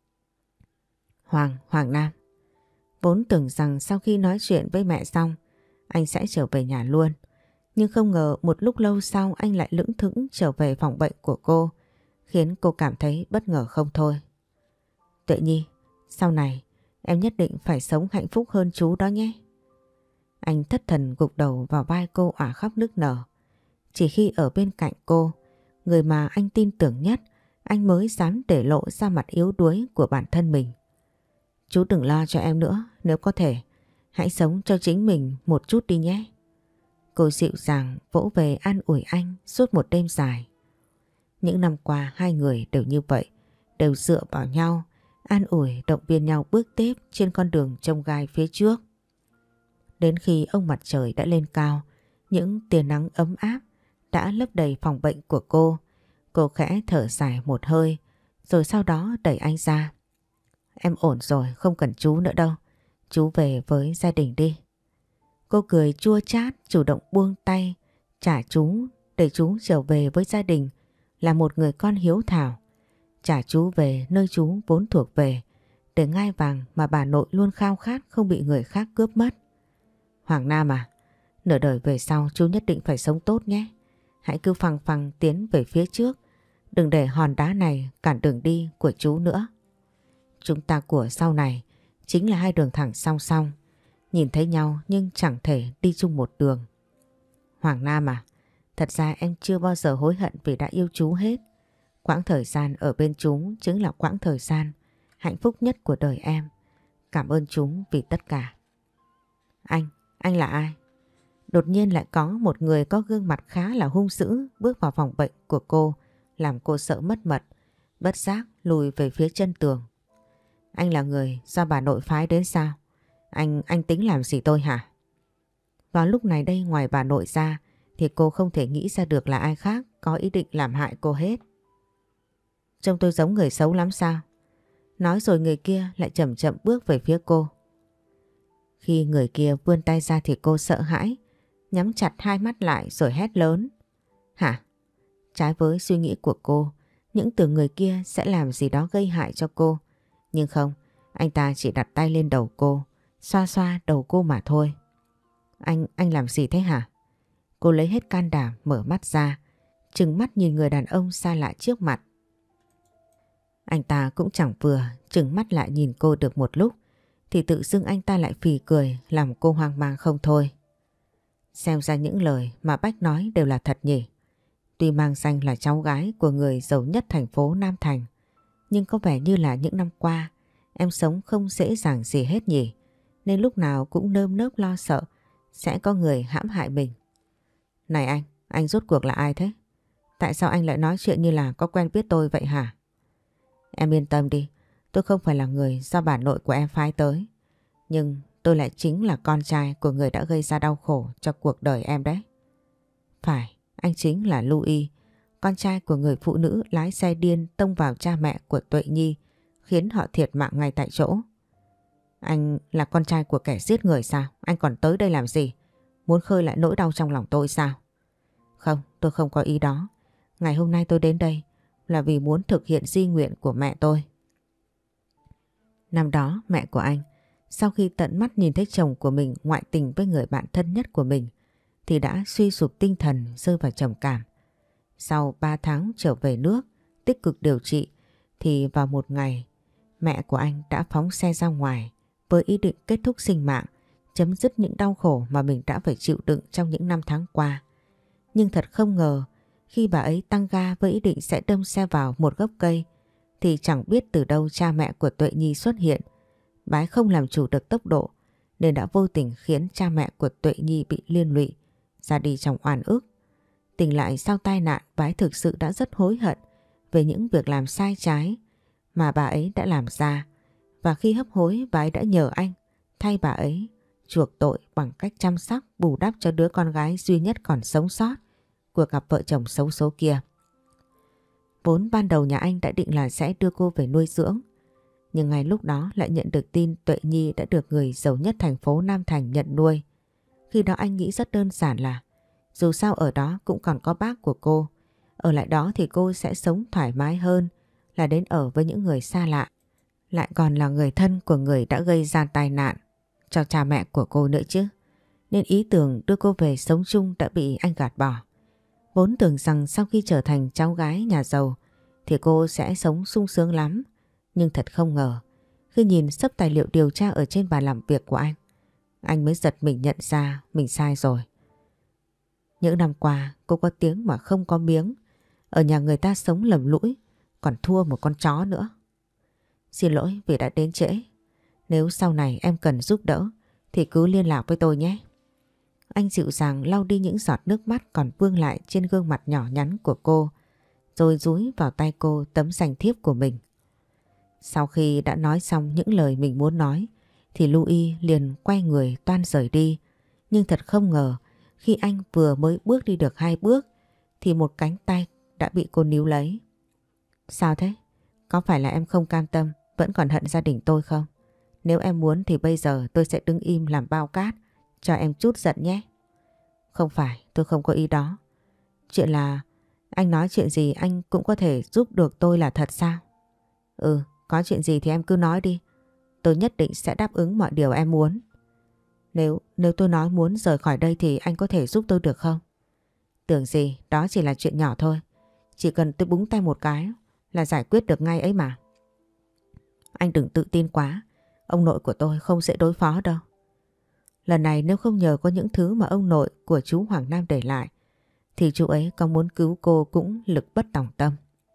Hoàng, Hoàng Nam. Vốn tưởng rằng sau khi nói chuyện với mẹ xong, anh sẽ trở về nhà luôn. Nhưng không ngờ một lúc lâu sau anh lại lững thững trở về phòng bệnh của cô, khiến cô cảm thấy bất ngờ không thôi. Tuệ Nhi, sau này em nhất định phải sống hạnh phúc hơn chú đó nhé. Anh thất thần gục đầu vào vai cô òa khóc nức nở. Chỉ khi ở bên cạnh cô, người mà anh tin tưởng nhất, anh mới dám để lộ ra mặt yếu đuối của bản thân mình. Chú đừng lo cho em nữa, nếu có thể, hãy sống cho chính mình một chút đi nhé. Cô dịu dàng vỗ về an ủi anh suốt một đêm dài. Những năm qua hai người đều như vậy, đều dựa vào nhau, an ủi động viên nhau bước tiếp trên con đường chông gai phía trước. Đến khi ông mặt trời đã lên cao, những tia nắng ấm áp đã lấp đầy phòng bệnh của cô. Cô khẽ thở dài một hơi, rồi sau đó đẩy anh ra. Em ổn rồi, không cần chú nữa đâu. Chú về với gia đình đi. Cô cười chua chát, chủ động buông tay, trả chú để chú trở về với gia đình, là một người con hiếu thảo. Trả chú về nơi chú vốn thuộc về, để ngai vàng mà bà nội luôn khao khát không bị người khác cướp mất. Hoàng Nam à, nửa đời về sau chú nhất định phải sống tốt nhé. Hãy cứ phăng phăng tiến về phía trước, đừng để hòn đá này cản đường đi của chú nữa. Chúng ta của sau này chính là hai đường thẳng song song, nhìn thấy nhau nhưng chẳng thể đi chung một đường. Hoàng Nam à, thật ra em chưa bao giờ hối hận vì đã yêu chú hết. Quãng thời gian ở bên chú chính là quãng thời gian hạnh phúc nhất của đời em. Cảm ơn chú vì tất cả. Anh, anh là ai? Đột nhiên lại có một người có gương mặt khá là hung dữ bước vào phòng bệnh của cô, làm cô sợ mất mật, bất giác lùi về phía chân tường. Anh là người do bà nội phái đến sao? Anh, anh tính làm gì tôi hả? Vào lúc này đây ngoài bà nội ra thì cô không thể nghĩ ra được là ai khác có ý định làm hại cô hết. Trông tôi giống người xấu lắm sao? Nói rồi người kia lại chậm chậm bước về phía cô. Khi người kia vươn tay ra thì cô sợ hãi, nhắm chặt hai mắt lại rồi hét lớn. Hả? Trái với suy nghĩ của cô, những tưởng người kia sẽ làm gì đó gây hại cho cô. Nhưng không, anh ta chỉ đặt tay lên đầu cô, xoa xoa đầu cô mà thôi. Anh, anh làm gì thế hả? Cô lấy hết can đảm mở mắt ra, trừng mắt nhìn người đàn ông xa lạ trước mặt. Anh ta cũng chẳng vừa trừng mắt lại nhìn cô được một lúc, thì tự dưng anh ta lại phì cười làm cô hoang mang không thôi. Xem ra những lời mà Bách nói đều là thật nhỉ. Tuy mang danh là cháu gái của người giàu nhất thành phố Nam Thành, nhưng có vẻ như là những năm qua em sống không dễ dàng gì hết nhỉ, nên lúc nào cũng nơm nớp lo sợ sẽ có người hãm hại mình. Này anh, anh rốt cuộc là ai thế? Tại sao anh lại nói chuyện như là có quen biết tôi vậy hả? Em yên tâm đi, tôi không phải là người do bà nội của em phái tới, nhưng tôi lại chính là con trai của người đã gây ra đau khổ cho cuộc đời em đấy. Phải, anh chính là Louis, con trai của người phụ nữ lái xe điên tông vào cha mẹ của Tuệ Nhi, khiến họ thiệt mạng ngay tại chỗ. Anh là con trai của kẻ giết người sao? Anh còn tới đây làm gì? Muốn khơi lại nỗi đau trong lòng tôi sao? Không, tôi không có ý đó. Ngày hôm nay tôi đến đây là vì muốn thực hiện di nguyện của mẹ tôi. Năm đó mẹ của anh, sau khi tận mắt nhìn thấy chồng của mình ngoại tình với người bạn thân nhất của mình, thì đã suy sụp tinh thần, rơi vào trầm cảm. Sau ba tháng trở về nước, tích cực điều trị, thì vào một ngày, mẹ của anh đã phóng xe ra ngoài với ý định kết thúc sinh mạng, chấm dứt những đau khổ mà mình đã phải chịu đựng trong những năm tháng qua. Nhưng thật không ngờ, khi bà ấy tăng ga với ý định sẽ đâm xe vào một gốc cây, thì chẳng biết từ đâu cha mẹ của Tuệ Nhi xuất hiện. Bà ấy không làm chủ được tốc độ nên đã vô tình khiến cha mẹ của Tuệ Nhi bị liên lụy, ra đi trong oan ức. Tỉnh lại sau tai nạn, bà ấy thực sự đã rất hối hận về những việc làm sai trái mà bà ấy đã làm ra. Và khi hấp hối, bà ấy đã nhờ anh thay bà ấy chuộc tội bằng cách chăm sóc bù đắp cho đứa con gái duy nhất còn sống sót của cặp vợ chồng xấu số kia. Vốn ban đầu nhà anh đã định là sẽ đưa cô về nuôi dưỡng, nhưng ngay lúc đó lại nhận được tin Tuệ Nhi đã được người giàu nhất thành phố Nam Thành nhận nuôi. Khi đó anh nghĩ rất đơn giản là dù sao ở đó cũng còn có bác của cô, ở lại đó thì cô sẽ sống thoải mái hơn là đến ở với những người xa lạ, lại còn là người thân của người đã gây ra tai nạn cho cha mẹ của cô nữa chứ. Nên ý tưởng đưa cô về sống chung đã bị anh gạt bỏ. Vốn tưởng rằng sau khi trở thành cháu gái nhà giàu thì cô sẽ sống sung sướng lắm. Nhưng thật không ngờ, khi nhìn xấp tài liệu điều tra ở trên bàn làm việc của anh, anh mới giật mình nhận ra mình sai rồi. Những năm qua cô có tiếng mà không có miếng, ở nhà người ta sống lầm lũi, còn thua một con chó nữa. Xin lỗi vì đã đến trễ. Nếu sau này em cần giúp đỡ thì cứ liên lạc với tôi nhé. Anh dịu dàng lau đi những giọt nước mắt còn vương lại trên gương mặt nhỏ nhắn của cô, rồi dúi vào tay cô tấm danh thiếp của mình. Sau khi đã nói xong những lời mình muốn nói thì Louis liền quay người toan rời đi. Nhưng thật không ngờ, khi anh vừa mới bước đi được hai bước thì một cánh tay đã bị cô níu lấy. Sao thế? Có phải là em không cam tâm, vẫn còn hận gia đình tôi không? Nếu em muốn thì bây giờ tôi sẽ đứng im làm bao cát cho em chút giận nhé. Không phải, tôi không có ý đó. Chuyện là anh nói chuyện gì anh cũng có thể giúp được tôi là thật sao? Ừ, có chuyện gì thì em cứ nói đi. Tôi nhất định sẽ đáp ứng mọi điều em muốn. Nếu nếu tôi nói muốn rời khỏi đây thì anh có thể giúp tôi được không? Tưởng gì, đó chỉ là chuyện nhỏ thôi. Chỉ cần tôi búng tay một cái là giải quyết được ngay ấy mà. Anh đừng tự tin quá. Ông nội của tôi không dễ đối phó đâu. Lần này nếu không nhờ có những thứ mà ông nội của chú Hoàng Nam để lại thì chú ấy có muốn cứu cô cũng lực bất tòng tâm.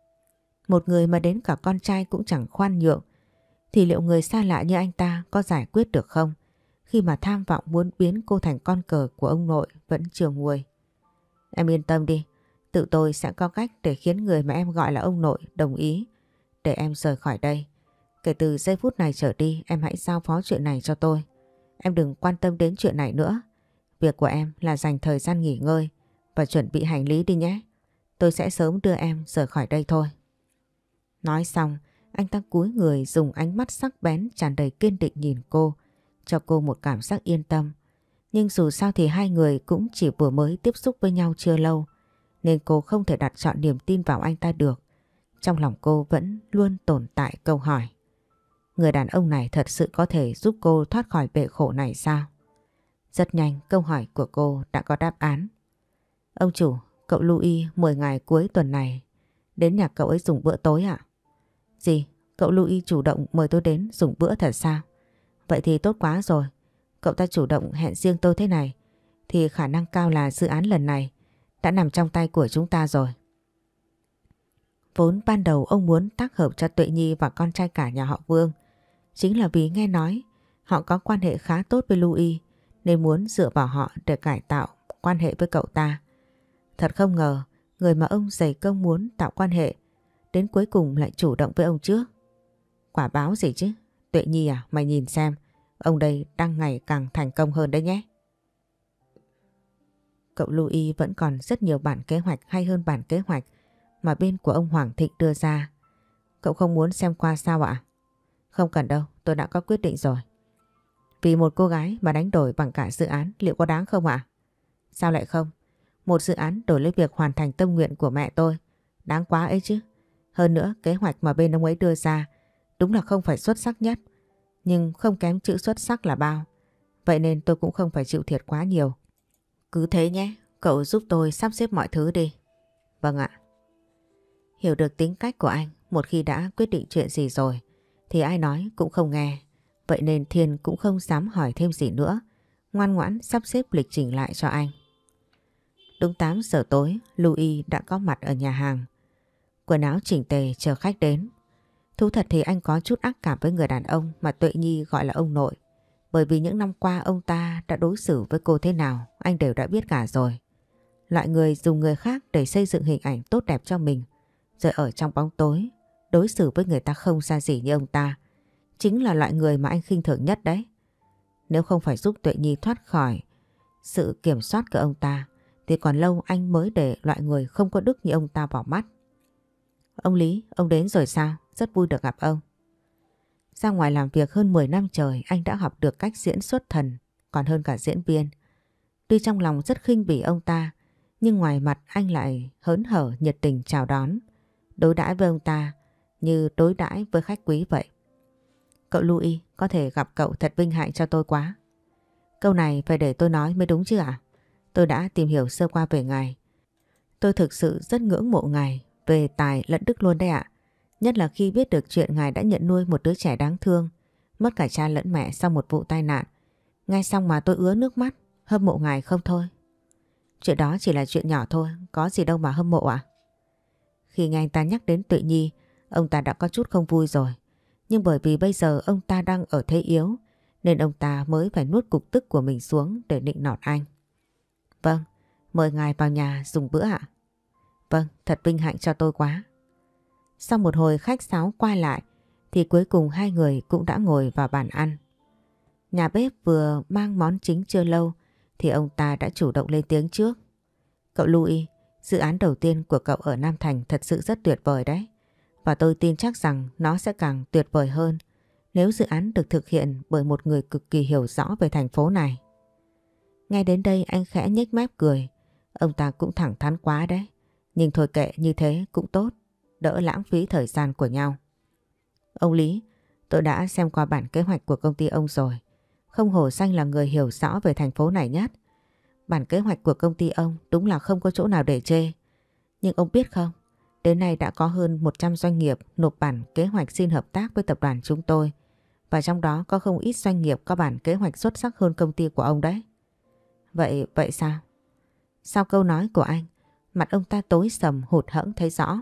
Một người mà đến cả con trai cũng chẳng khoan nhượng thì liệu người xa lạ như anh ta có giải quyết được không, khi mà tham vọng muốn biến cô thành con cờ của ông nội vẫn chưa nguôi. Em yên tâm đi, tự tôi sẽ có cách để khiến người mà em gọi là ông nội đồng ý để em rời khỏi đây. Kể từ giây phút này trở đi em hãy giao phó chuyện này cho tôi. Em đừng quan tâm đến chuyện này nữa. Việc của em là dành thời gian nghỉ ngơi và chuẩn bị hành lý đi nhé. Tôi sẽ sớm đưa em rời khỏi đây thôi. Nói xong, anh ta cúi người dùng ánh mắt sắc bén tràn đầy kiên định nhìn cô, cho cô một cảm giác yên tâm. Nhưng dù sao thì hai người cũng chỉ vừa mới tiếp xúc với nhau chưa lâu, nên cô không thể đặt trọn niềm tin vào anh ta được. Trong lòng cô vẫn luôn tồn tại câu hỏi. Người đàn ông này thật sự có thể giúp cô thoát khỏi bể khổ này sao? Rất nhanh câu hỏi của cô đã có đáp án. Ông chủ, cậu Louis mười ngày cuối tuần này đến nhà cậu ấy dùng bữa tối ạ? Gì? Cậu Louis chủ động mời tôi đến dùng bữa thật sao? Vậy thì tốt quá rồi. Cậu ta chủ động hẹn riêng tôi thế này thì khả năng cao là dự án lần này đã nằm trong tay của chúng ta rồi. Vốn ban đầu ông muốn tác hợp cho Tuệ Nhi và con trai cả nhà họ Vương. Chính là vì nghe nói họ có quan hệ khá tốt với Louis nên muốn dựa vào họ để cải tạo quan hệ với cậu ta. Thật không ngờ người mà ông dày công muốn tạo quan hệ đến cuối cùng lại chủ động với ông trước. Quả báo gì chứ? Tuệ Nhi à, mày nhìn xem, ông đây đang ngày càng thành công hơn đấy nhé. Cậu Louis vẫn còn rất nhiều bản kế hoạch hay hơn bản kế hoạch mà bên của ông Hoàng Thịnh đưa ra. Cậu không muốn xem qua sao ạ? Không cần đâu, tôi đã có quyết định rồi. Vì một cô gái mà đánh đổi bằng cả dự án liệu có đáng không ạ? Sao lại không? Một dự án đổi lấy việc hoàn thành tâm nguyện của mẹ tôi. Đáng quá ấy chứ. Hơn nữa kế hoạch mà bên ông ấy đưa ra đúng là không phải xuất sắc nhất, nhưng không kém chữ xuất sắc là bao. Vậy nên tôi cũng không phải chịu thiệt quá nhiều. Cứ thế nhé, cậu giúp tôi sắp xếp mọi thứ đi. Vâng ạ. Hiểu được tính cách của anh, một khi đã quyết định chuyện gì rồi thì ai nói cũng không nghe. Vậy nên Thiên cũng không dám hỏi thêm gì nữa, ngoan ngoãn sắp xếp lịch trình lại cho anh. Đúng tám giờ tối, Louis đã có mặt ở nhà hàng. Quần áo chỉnh tề chờ khách đến. Thú thật thì anh có chút ác cảm với người đàn ông mà Tuệ Nhi gọi là ông nội. Bởi vì những năm qua ông ta đã đối xử với cô thế nào anh đều đã biết cả rồi. Loại người dùng người khác để xây dựng hình ảnh tốt đẹp cho mình rồi ở trong bóng tối, đối xử với người ta không ra gì như ông ta. Chính là loại người mà anh khinh thường nhất đấy. Nếu không phải giúp Tuệ Nhi thoát khỏi sự kiểm soát của ông ta, thì còn lâu anh mới để loại người không có đức như ông ta vào mắt. Ông Lý, ông đến rồi sao? Rất vui được gặp ông. Ra ngoài làm việc hơn mười năm trời, anh đã học được cách diễn xuất thần, còn hơn cả diễn viên. Tuy trong lòng rất khinh bỉ ông ta, nhưng ngoài mặt anh lại hớn hở nhiệt tình chào đón, đối đãi với ông ta như đối đãi với khách quý vậy. Cậu Louis, có thể gặp cậu thật vinh hạnh cho tôi quá. Câu này phải để tôi nói mới đúng chứ ạ? Tôi đã tìm hiểu sơ qua về ngài. Tôi thực sự rất ngưỡng mộ ngài về tài lẫn đức luôn đấy ạ. Nhất là khi biết được chuyện ngài đã nhận nuôi một đứa trẻ đáng thương, mất cả cha lẫn mẹ sau một vụ tai nạn. Nghe xong mà tôi ứa nước mắt, hâm mộ ngài không thôi. Chuyện đó chỉ là chuyện nhỏ thôi, có gì đâu mà hâm mộ ạ. Khi nghe anh ta nhắc đến Tuệ Nhi, ông ta đã có chút không vui rồi. Nhưng bởi vì bây giờ ông ta đang ở thế yếu, nên ông ta mới phải nuốt cục tức của mình xuống để nịnh nọt anh. Vâng, mời ngài vào nhà dùng bữa ạ. Vâng, thật vinh hạnh cho tôi quá. Sau một hồi khách sáo qua lại, thì cuối cùng hai người cũng đã ngồi vào bàn ăn. Nhà bếp vừa mang món chính chưa lâu, thì ông ta đã chủ động lên tiếng trước. Cậu Louis, dự án đầu tiên của cậu ở Nam Thành thật sự rất tuyệt vời đấy. Và tôi tin chắc rằng nó sẽ càng tuyệt vời hơn nếu dự án được thực hiện bởi một người cực kỳ hiểu rõ về thành phố này. Nghe đến đây anh khẽ nhếch mép cười. Ông ta cũng thẳng thắn quá đấy. Nhưng thôi kệ, như thế cũng tốt, đỡ lãng phí thời gian của nhau. Ông Lý, tôi đã xem qua bản kế hoạch của công ty ông rồi. Không hổ danh là người hiểu rõ về thành phố này nhất. Bản kế hoạch của công ty ông đúng là không có chỗ nào để chê. Nhưng ông biết không, đến nay đã có hơn một trăm doanh nghiệp nộp bản kế hoạch xin hợp tác với tập đoàn chúng tôi. Và trong đó có không ít doanh nghiệp có bản kế hoạch xuất sắc hơn công ty của ông đấy. Vậy, vậy sao? Sau câu nói của anh, mặt ông ta tối sầm hụt hẫng thấy rõ.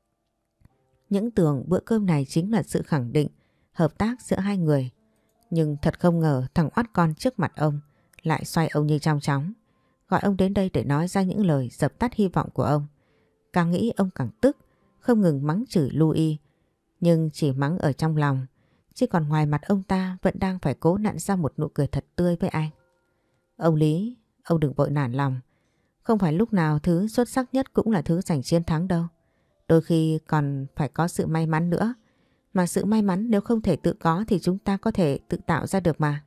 Những tưởng bữa cơm này chính là sự khẳng định hợp tác giữa hai người. Nhưng thật không ngờ thằng oát con trước mặt ông lại xoay ông như trong chóng. Gọi ông đến đây để nói ra những lời dập tắt hy vọng của ông. Càng nghĩ ông càng tức, không ngừng mắng chửi Louis. Nhưng chỉ mắng ở trong lòng, chứ còn ngoài mặt ông ta vẫn đang phải cố nặn ra một nụ cười thật tươi với anh. Ông Lý, ông đừng vội nản lòng. Không phải lúc nào thứ xuất sắc nhất cũng là thứ giành chiến thắng đâu. Đôi khi còn phải có sự may mắn nữa. Mà sự may mắn nếu không thể tự có thì chúng ta có thể tự tạo ra được mà.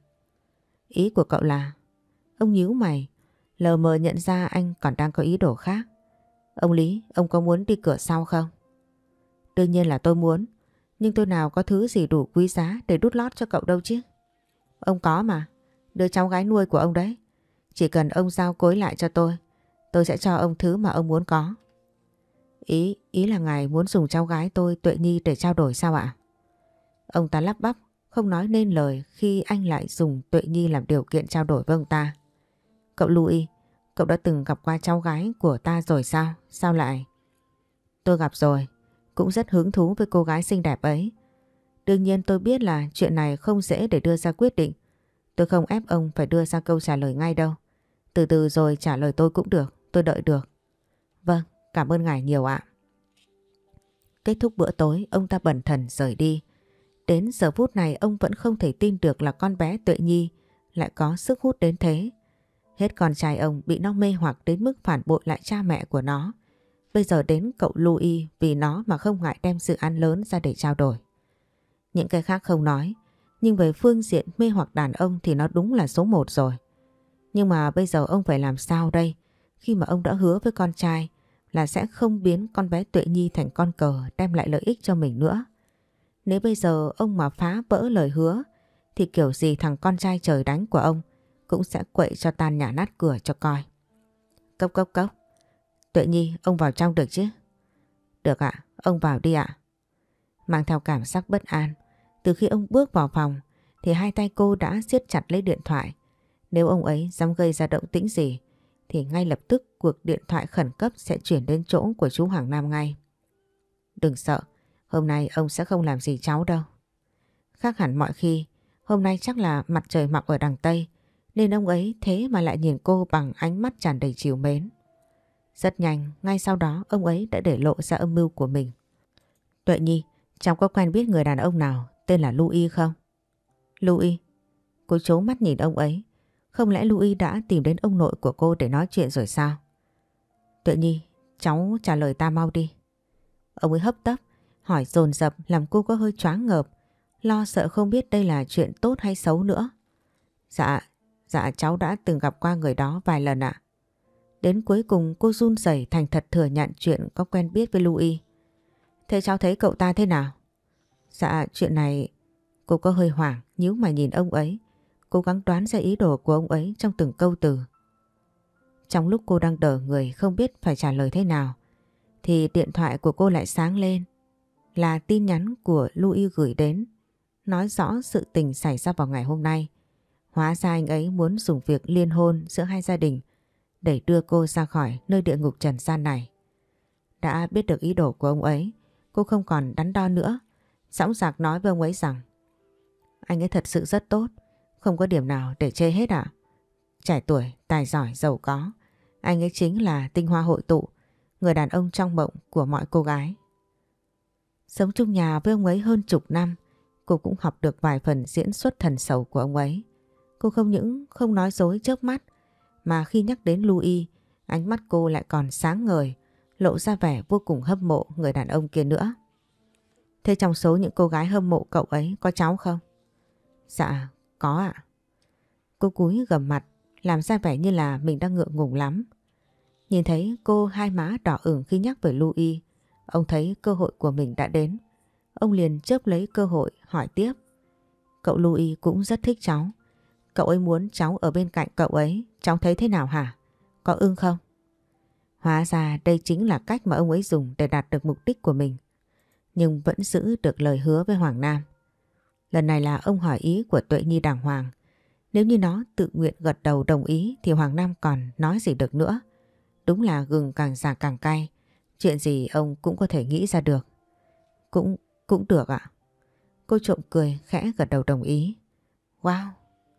Ý của cậu là... Ông nhíu mày, lờ mờ nhận ra anh còn đang có ý đồ khác. Ông Lý, ông có muốn đi cửa sau không? Đương nhiên là tôi muốn. Nhưng tôi nào có thứ gì đủ quý giá để đút lót cho cậu đâu chứ. Ông có mà. Đứa cháu gái nuôi của ông đấy. Chỉ cần ông giao cối lại cho tôi, tôi sẽ cho ông thứ mà ông muốn có. Ý, ý là ngài muốn dùng cháu gái tôi Tuệ Nhi để trao đổi sao ạ? Ông ta lắp bắp, không nói nên lời khi anh lại dùng Tuệ Nhi làm điều kiện trao đổi với ông ta. Cậu Louis, cậu đã từng gặp qua cháu gái của ta rồi sao? Sao lại? Tôi gặp rồi, cũng rất hứng thú với cô gái xinh đẹp ấy. Đương nhiên tôi biết là chuyện này không dễ để đưa ra quyết định. Tôi không ép ông phải đưa ra câu trả lời ngay đâu. Từ từ rồi trả lời tôi cũng được, tôi đợi được. Vâng, cảm ơn ngài nhiều ạ. Kết thúc bữa tối, ông ta bần thần rời đi. Đến giờ phút này ông vẫn không thể tin được là con bé Tuệ Nhi lại có sức hút đến thế. Hết con trai ông bị nó mê hoặc đến mức phản bội lại cha mẹ của nó. Bây giờ đến cậu Louis vì nó mà không ngại đem dự án lớn ra để trao đổi. Những cái khác không nói, nhưng về phương diện mê hoặc đàn ông thì nó đúng là số một rồi. Nhưng mà bây giờ ông phải làm sao đây, khi mà ông đã hứa với con trai là sẽ không biến con bé Tuệ Nhi thành con cờ đem lại lợi ích cho mình nữa. Nếu bây giờ ông mà phá vỡ lời hứa thì kiểu gì thằng con trai trời đánh của ông cũng sẽ quậy cho tan nhà nát cửa cho coi. Cốc cốc cốc. Tuệ Nhi, ông vào trong được chứ? Được ạ, ông vào đi ạ. Mang theo cảm giác bất an, từ khi ông bước vào phòng thì hai tay cô đã siết chặt lấy điện thoại. Nếu ông ấy dám gây ra động tĩnh gì thì ngay lập tức cuộc điện thoại khẩn cấp sẽ chuyển đến chỗ của chú Hoàng Nam ngay. Đừng sợ, hôm nay ông sẽ không làm gì cháu đâu. Khác hẳn mọi khi, hôm nay chắc là mặt trời mọc ở đằng Tây nên ông ấy thế mà lại nhìn cô bằng ánh mắt tràn đầy trìu mến. Rất nhanh, ngay sau đó ông ấy đã để lộ ra âm mưu của mình. Tuệ Nhi, cháu có quen biết người đàn ông nào tên là Louis không? Louis? Cô trố mắt nhìn ông ấy. Không lẽ Louis đã tìm đến ông nội của cô để nói chuyện rồi sao? Tuệ Nhi, cháu trả lời ta mau đi. Ông ấy hấp tấp, hỏi dồn dập làm cô có hơi choáng ngợp, lo sợ không biết đây là chuyện tốt hay xấu nữa. Dạ, dạ cháu đã từng gặp qua người đó vài lần ạ. Đến cuối cùng cô run rẩy thành thật thừa nhận chuyện có quen biết với Louis. Thế cháu thấy cậu ta thế nào? Dạ chuyện này... Cô có hơi hoảng, nhíu mày nhìn ông ấy, cố gắng đoán ra ý đồ của ông ấy trong từng câu từ. Trong lúc cô đang đờ người không biết phải trả lời thế nào, thì điện thoại của cô lại sáng lên. Là tin nhắn của Louis gửi đến, nói rõ sự tình xảy ra vào ngày hôm nay. Hóa ra anh ấy muốn dùng việc liên hôn giữa hai gia đình để đưa cô ra khỏi nơi địa ngục trần gian này. Đã biết được ý đồ của ông ấy, cô không còn đắn đo nữa, dõng dạc nói với ông ấy rằng anh ấy thật sự rất tốt, không có điểm nào để chê hết ạ. Trẻ tuổi, tài giỏi, giàu có, anh ấy chính là tinh hoa hội tụ, người đàn ông trong mộng của mọi cô gái. Sống chung nhà với ông ấy hơn chục năm, cô cũng học được vài phần diễn xuất thần sầu của ông ấy. Cô không những không nói dối chớp mắt, mà khi nhắc đến Louis, ánh mắt cô lại còn sáng ngời, lộ ra vẻ vô cùng hâm mộ người đàn ông kia nữa. Thế trong số những cô gái hâm mộ cậu ấy có cháu không? Dạ, có ạ. Cô cúi gằm mặt, làm ra vẻ như là mình đang ngượng ngùng lắm. Nhìn thấy cô hai má đỏ ửng khi nhắc về Louis, ông thấy cơ hội của mình đã đến. Ông liền chớp lấy cơ hội hỏi tiếp. Cậu Louis cũng rất thích cháu. Cậu ấy muốn cháu ở bên cạnh cậu ấy, cháu thấy thế nào hả? Có ưng không? Hóa ra đây chính là cách mà ông ấy dùng để đạt được mục đích của mình, nhưng vẫn giữ được lời hứa với Hoàng Nam. Lần này là ông hỏi ý của Tuệ Nhi đàng hoàng. Nếu như nó tự nguyện gật đầu đồng ý thì Hoàng Nam còn nói gì được nữa. Đúng là gừng càng già càng cay. Chuyện gì ông cũng có thể nghĩ ra được. Cũng, cũng được ạ. Cô trộm cười khẽ gật đầu đồng ý. Wow!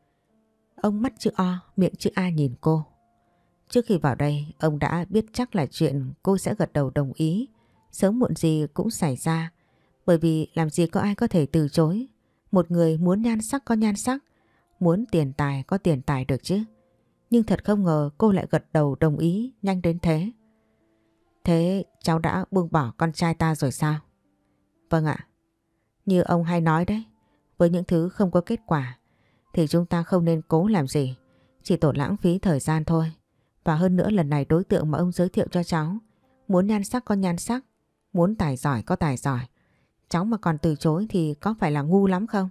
Ông mắt chữ O, miệng chữ A nhìn cô. Trước khi vào đây, ông đã biết chắc là chuyện cô sẽ gật đầu đồng ý. Sớm muộn gì cũng xảy ra. Bởi vì làm gì có ai có thể từ chối. Một người muốn nhan sắc có nhan sắc, muốn tiền tài có tiền tài được chứ. Nhưng thật không ngờ cô lại gật đầu đồng ý nhanh đến thế. Thế cháu đã buông bỏ con trai ta rồi sao? Vâng ạ. Như ông hay nói đấy, với những thứ không có kết quả thì chúng ta không nên cố làm gì, chỉ tổ lãng phí thời gian thôi. Và hơn nữa lần này đối tượng mà ông giới thiệu cho cháu muốn nhan sắc có nhan sắc, muốn tài giỏi có tài giỏi. Cháu mà còn từ chối thì có phải là ngu lắm không?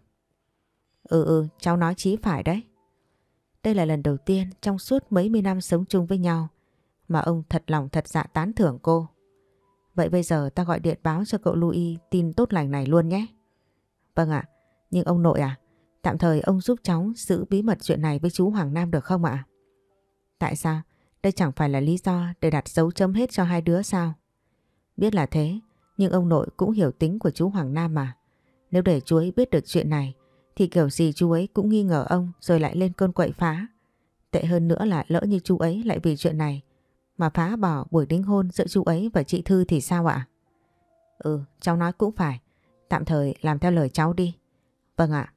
Ừ ừ, cháu nói chí phải đấy. Đây là lần đầu tiên trong suốt mấy mươi năm sống chung với nhau mà ông thật lòng thật dạ tán thưởng cô. Vậy bây giờ ta gọi điện báo cho cậu Louis tin tốt lành này luôn nhé. Vâng ạ, nhưng ông nội à, tạm thời ông giúp cháu giữ bí mật chuyện này với chú Hoàng Nam được không ạ? Tại sao? Đây chẳng phải là lý do để đặt dấu chấm hết cho hai đứa sao? Biết là thế, nhưng ông nội cũng hiểu tính của chú Hoàng Nam mà. Nếu để chú ấy biết được chuyện này thì kiểu gì chú ấy cũng nghi ngờ ông rồi lại lên cơn quậy phá. Tệ hơn nữa là lỡ như chú ấy lại vì chuyện này mà phá bỏ buổi đính hôn giữa chú ấy và chị Thư thì sao ạ? Ừ, cháu nói cũng phải. Tạm thời làm theo lời cháu đi. Vâng ạ.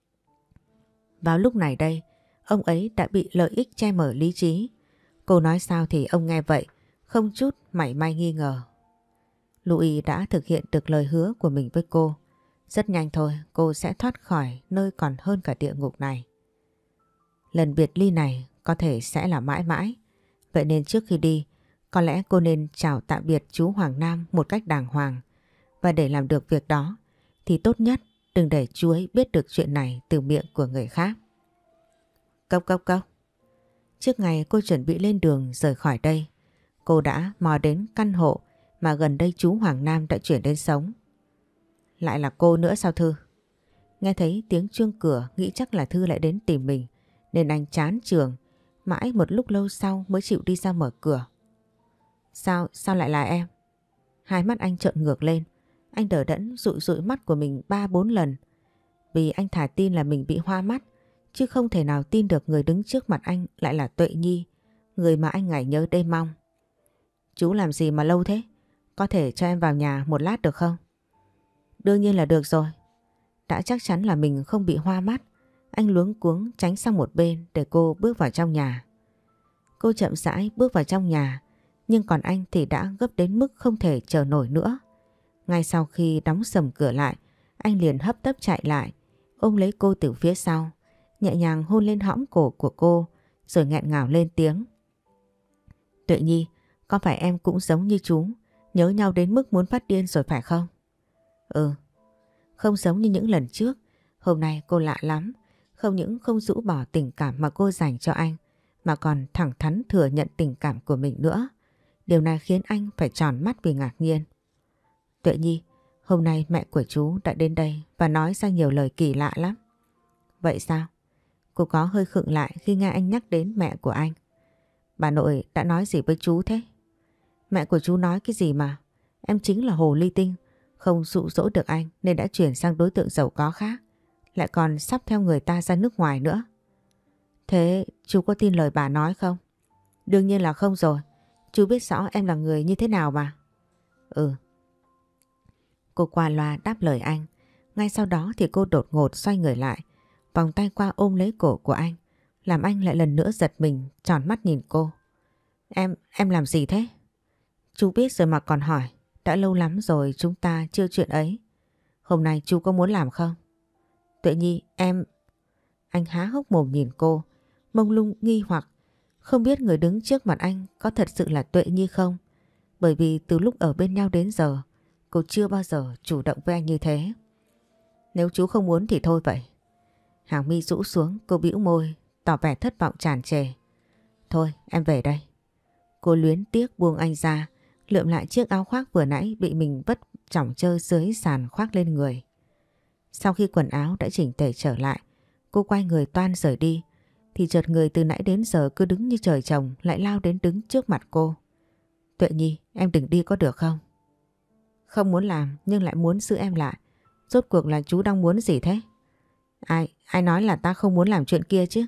Vào lúc này đây, ông ấy đã bị lợi ích che mờ lý trí. Cô nói sao thì ông nghe vậy, không chút mảy may nghi ngờ. Louis đã thực hiện được lời hứa của mình với cô. Rất nhanh thôi cô sẽ thoát khỏi nơi còn hơn cả địa ngục này. Lần biệt ly này có thể sẽ là mãi mãi. Vậy nên trước khi đi, có lẽ cô nên chào tạm biệt chú Hoàng Nam một cách đàng hoàng. Và để làm được việc đó thì tốt nhất đừng để chú ấy biết được chuyện này từ miệng của người khác. Cốc cốc cốc. Trước ngày cô chuẩn bị lên đường rời khỏi đây, cô đã mò đến căn hộ mà gần đây chú Hoàng Nam đã chuyển đến sống. Lại là cô nữa sao Thư? Nghe thấy tiếng chuông cửa nghĩ chắc là Thư lại đến tìm mình, nên anh chán chường, mãi một lúc lâu sau mới chịu đi ra mở cửa. Sao, sao lại là em? Hai mắt anh trợn ngược lên, anh đờ đẫn dụi dụi mắt của mình ba bốn lần. Vì anh thà tin là mình bị hoa mắt, chứ không thể nào tin được người đứng trước mặt anh lại là Tuệ Nhi, người mà anh ngày nhớ đêm mong. Chú làm gì mà lâu thế? Có thể cho em vào nhà một lát được không? Đương nhiên là được rồi. Đã chắc chắn là mình không bị hoa mắt, anh luống cuống tránh sang một bên để cô bước vào trong nhà. Cô chậm rãi bước vào trong nhà, nhưng còn anh thì đã gấp đến mức không thể chờ nổi nữa. Ngay sau khi đóng sầm cửa lại, anh liền hấp tấp chạy lại, ôm lấy cô từ phía sau, nhẹ nhàng hôn lên hõm cổ của cô, rồi nghẹn ngào lên tiếng. Tuệ Nhi, có phải em cũng giống như chú, nhớ nhau đến mức muốn phát điên rồi phải không? Ừ, không giống như những lần trước, hôm nay cô lạ lắm, không những không rũ bỏ tình cảm mà cô dành cho anh, mà còn thẳng thắn thừa nhận tình cảm của mình nữa. Điều này khiến anh phải tròn mắt vì ngạc nhiên. Tuệ Nhi, hôm nay mẹ của chú đã đến đây và nói ra nhiều lời kỳ lạ lắm. Vậy sao? Cô có hơi khựng lại khi nghe anh nhắc đến mẹ của anh. Bà nội đã nói gì với chú thế? Mẹ của chú nói cái gì mà? Em chính là hồ ly tinh, không dụ dỗ được anh nên đã chuyển sang đối tượng giàu có khác, lại còn sắp theo người ta ra nước ngoài nữa. Thế chú có tin lời bà nói không? Đương nhiên là không rồi. Chú biết rõ em là người như thế nào mà. Ừ. Cô qua loa đáp lời anh. Ngay sau đó thì cô đột ngột xoay người lại, vòng tay qua ôm lấy cổ của anh, làm anh lại lần nữa giật mình, tròn mắt nhìn cô. Em, em làm gì thế? Chú biết rồi mà còn hỏi. Đã lâu lắm rồi chúng ta chưa chuyện ấy. Hôm nay chú có muốn làm không? Tuệ Nhi, em... Anh há hốc mồm nhìn cô, mông lung nghi hoặc, không biết người đứng trước mặt anh có thật sự là Tuệ Nhi không? Bởi vì từ lúc ở bên nhau đến giờ, cô chưa bao giờ chủ động với anh như thế. Nếu chú không muốn thì thôi vậy. Hàng mi rũ xuống, cô bĩu môi, tỏ vẻ thất vọng tràn trề. Thôi, em về đây. Cô luyến tiếc buông anh ra, lượm lại chiếc áo khoác vừa nãy bị mình vất chỏng chơ dưới sàn khoác lên người. Sau khi quần áo đã chỉnh tề trở lại, cô quay người toan rời đi, thì chợt người từ nãy đến giờ cứ đứng như trời trồng lại lao đến đứng trước mặt cô. Tuệ Nhi, em đừng đi có được không? Không muốn làm nhưng lại muốn giữ em lại. Rốt cuộc là chú đang muốn gì thế? Ai, ai nói là ta không muốn làm chuyện kia chứ?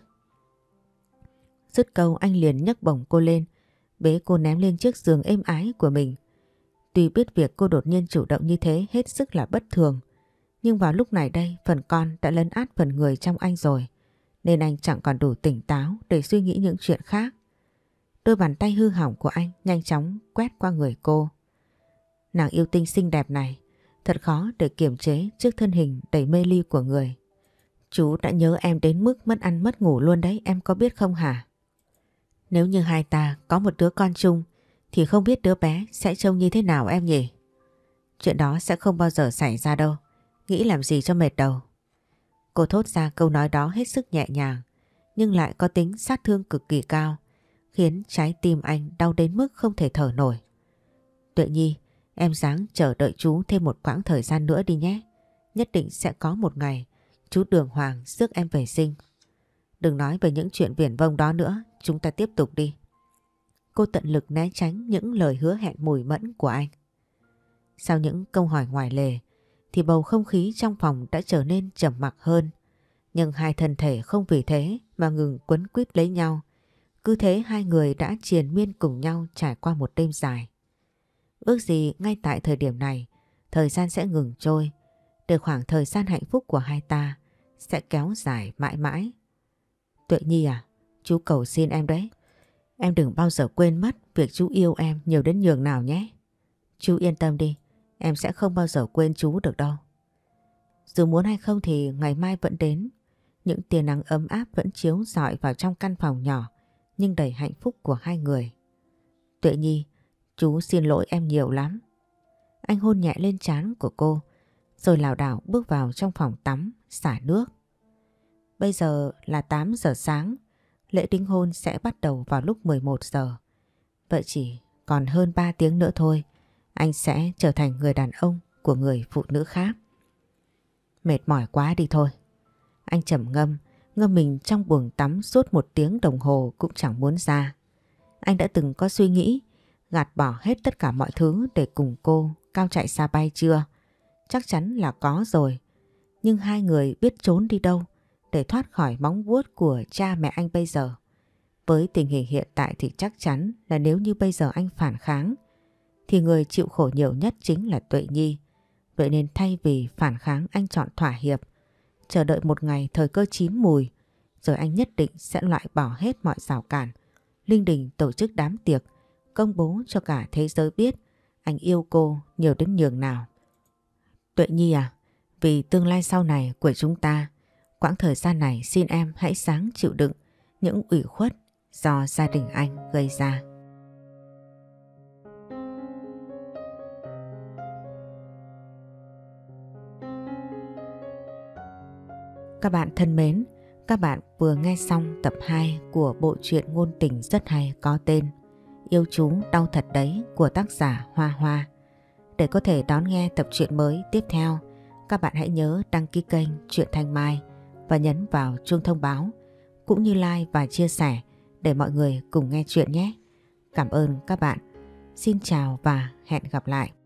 Dứt câu anh liền nhấc bổng cô lên, bế cô ném lên chiếc giường êm ái của mình. Tuy biết việc cô đột nhiên chủ động như thế hết sức là bất thường, nhưng vào lúc này đây phần con đã lấn át phần người trong anh rồi, nên anh chẳng còn đủ tỉnh táo để suy nghĩ những chuyện khác. Đôi bàn tay hư hỏng của anh nhanh chóng quét qua người cô. Nàng yêu tinh xinh đẹp này thật khó để kiềm chế trước thân hình đầy mê ly của người. Chú đã nhớ em đến mức mất ăn mất ngủ luôn đấy, em có biết không hả? Nếu như hai ta có một đứa con chung thì không biết đứa bé sẽ trông như thế nào em nhỉ? Chuyện đó sẽ không bao giờ xảy ra đâu. Nghĩ làm gì cho mệt đầu. Cô thốt ra câu nói đó hết sức nhẹ nhàng, nhưng lại có tính sát thương cực kỳ cao, khiến trái tim anh đau đến mức không thể thở nổi. Tuệ Nhi, em ráng chờ đợi chú thêm một quãng thời gian nữa đi nhé. Nhất định sẽ có một ngày chú Đường Hoàng rước em về sinh. Đừng nói về những chuyện viển vông đó nữa, chúng ta tiếp tục đi. Cô tận lực né tránh những lời hứa hẹn mùi mẫn của anh. Sau những câu hỏi ngoài lề thì bầu không khí trong phòng đã trở nên trầm mặc hơn. Nhưng hai thân thể không vì thế mà ngừng quấn quýt lấy nhau. Cứ thế hai người đã triền miên cùng nhau trải qua một đêm dài. Ước gì ngay tại thời điểm này thời gian sẽ ngừng trôi, để khoảng thời gian hạnh phúc của hai ta sẽ kéo dài mãi mãi. Tuệ Nhi à, chú cầu xin em đấy. Em đừng bao giờ quên mất việc chú yêu em nhiều đến nhường nào nhé. Chú yên tâm đi, em sẽ không bao giờ quên chú được đâu. Dù muốn hay không thì ngày mai vẫn đến. Những tia nắng ấm áp vẫn chiếu rọi vào trong căn phòng nhỏ nhưng đầy hạnh phúc của hai người. Tuệ Nhi, chú xin lỗi em nhiều lắm. Anh hôn nhẹ lên trán của cô, rồi lảo đảo bước vào trong phòng tắm, xả nước. Bây giờ là tám giờ sáng, lễ đính hôn sẽ bắt đầu vào lúc mười một giờ. Vậy chỉ còn hơn ba tiếng nữa thôi, anh sẽ trở thành người đàn ông của người phụ nữ khác. Mệt mỏi quá đi thôi. Anh trầm ngâm, ngâm mình trong buồng tắm suốt một tiếng đồng hồ cũng chẳng muốn ra. Anh đã từng có suy nghĩ gạt bỏ hết tất cả mọi thứ để cùng cô cao chạy xa bay chưa? Chắc chắn là có rồi. Nhưng hai người biết trốn đi đâu để thoát khỏi móng vuốt của cha mẹ anh bây giờ? Với tình hình hiện tại thì chắc chắn là nếu như bây giờ anh phản kháng thì người chịu khổ nhiều nhất chính là Tuệ Nhi. Vậy nên thay vì phản kháng anh chọn thỏa hiệp, chờ đợi một ngày thời cơ chín mùi, rồi anh nhất định sẽ loại bỏ hết mọi rào cản. Linh đình tổ chức đám tiệc, công bố cho cả thế giới biết anh yêu cô nhiều đến nhường nào. Tuệ Nhi à, vì tương lai sau này của chúng ta, quãng thời gian này xin em hãy sáng chịu đựng những ủy khuất do gia đình anh gây ra. Các bạn thân mến, các bạn vừa nghe xong tập hai của bộ truyện ngôn tình rất hay có tên Yêu Chú Đau Thật Đấy của tác giả Hoa Hoa. Để có thể đón nghe tập truyện mới tiếp theo, các bạn hãy nhớ đăng ký kênh Truyện Thanh Mai và nhấn vào chuông thông báo, cũng như like và chia sẻ để mọi người cùng nghe chuyện nhé. Cảm ơn các bạn. Xin chào và hẹn gặp lại.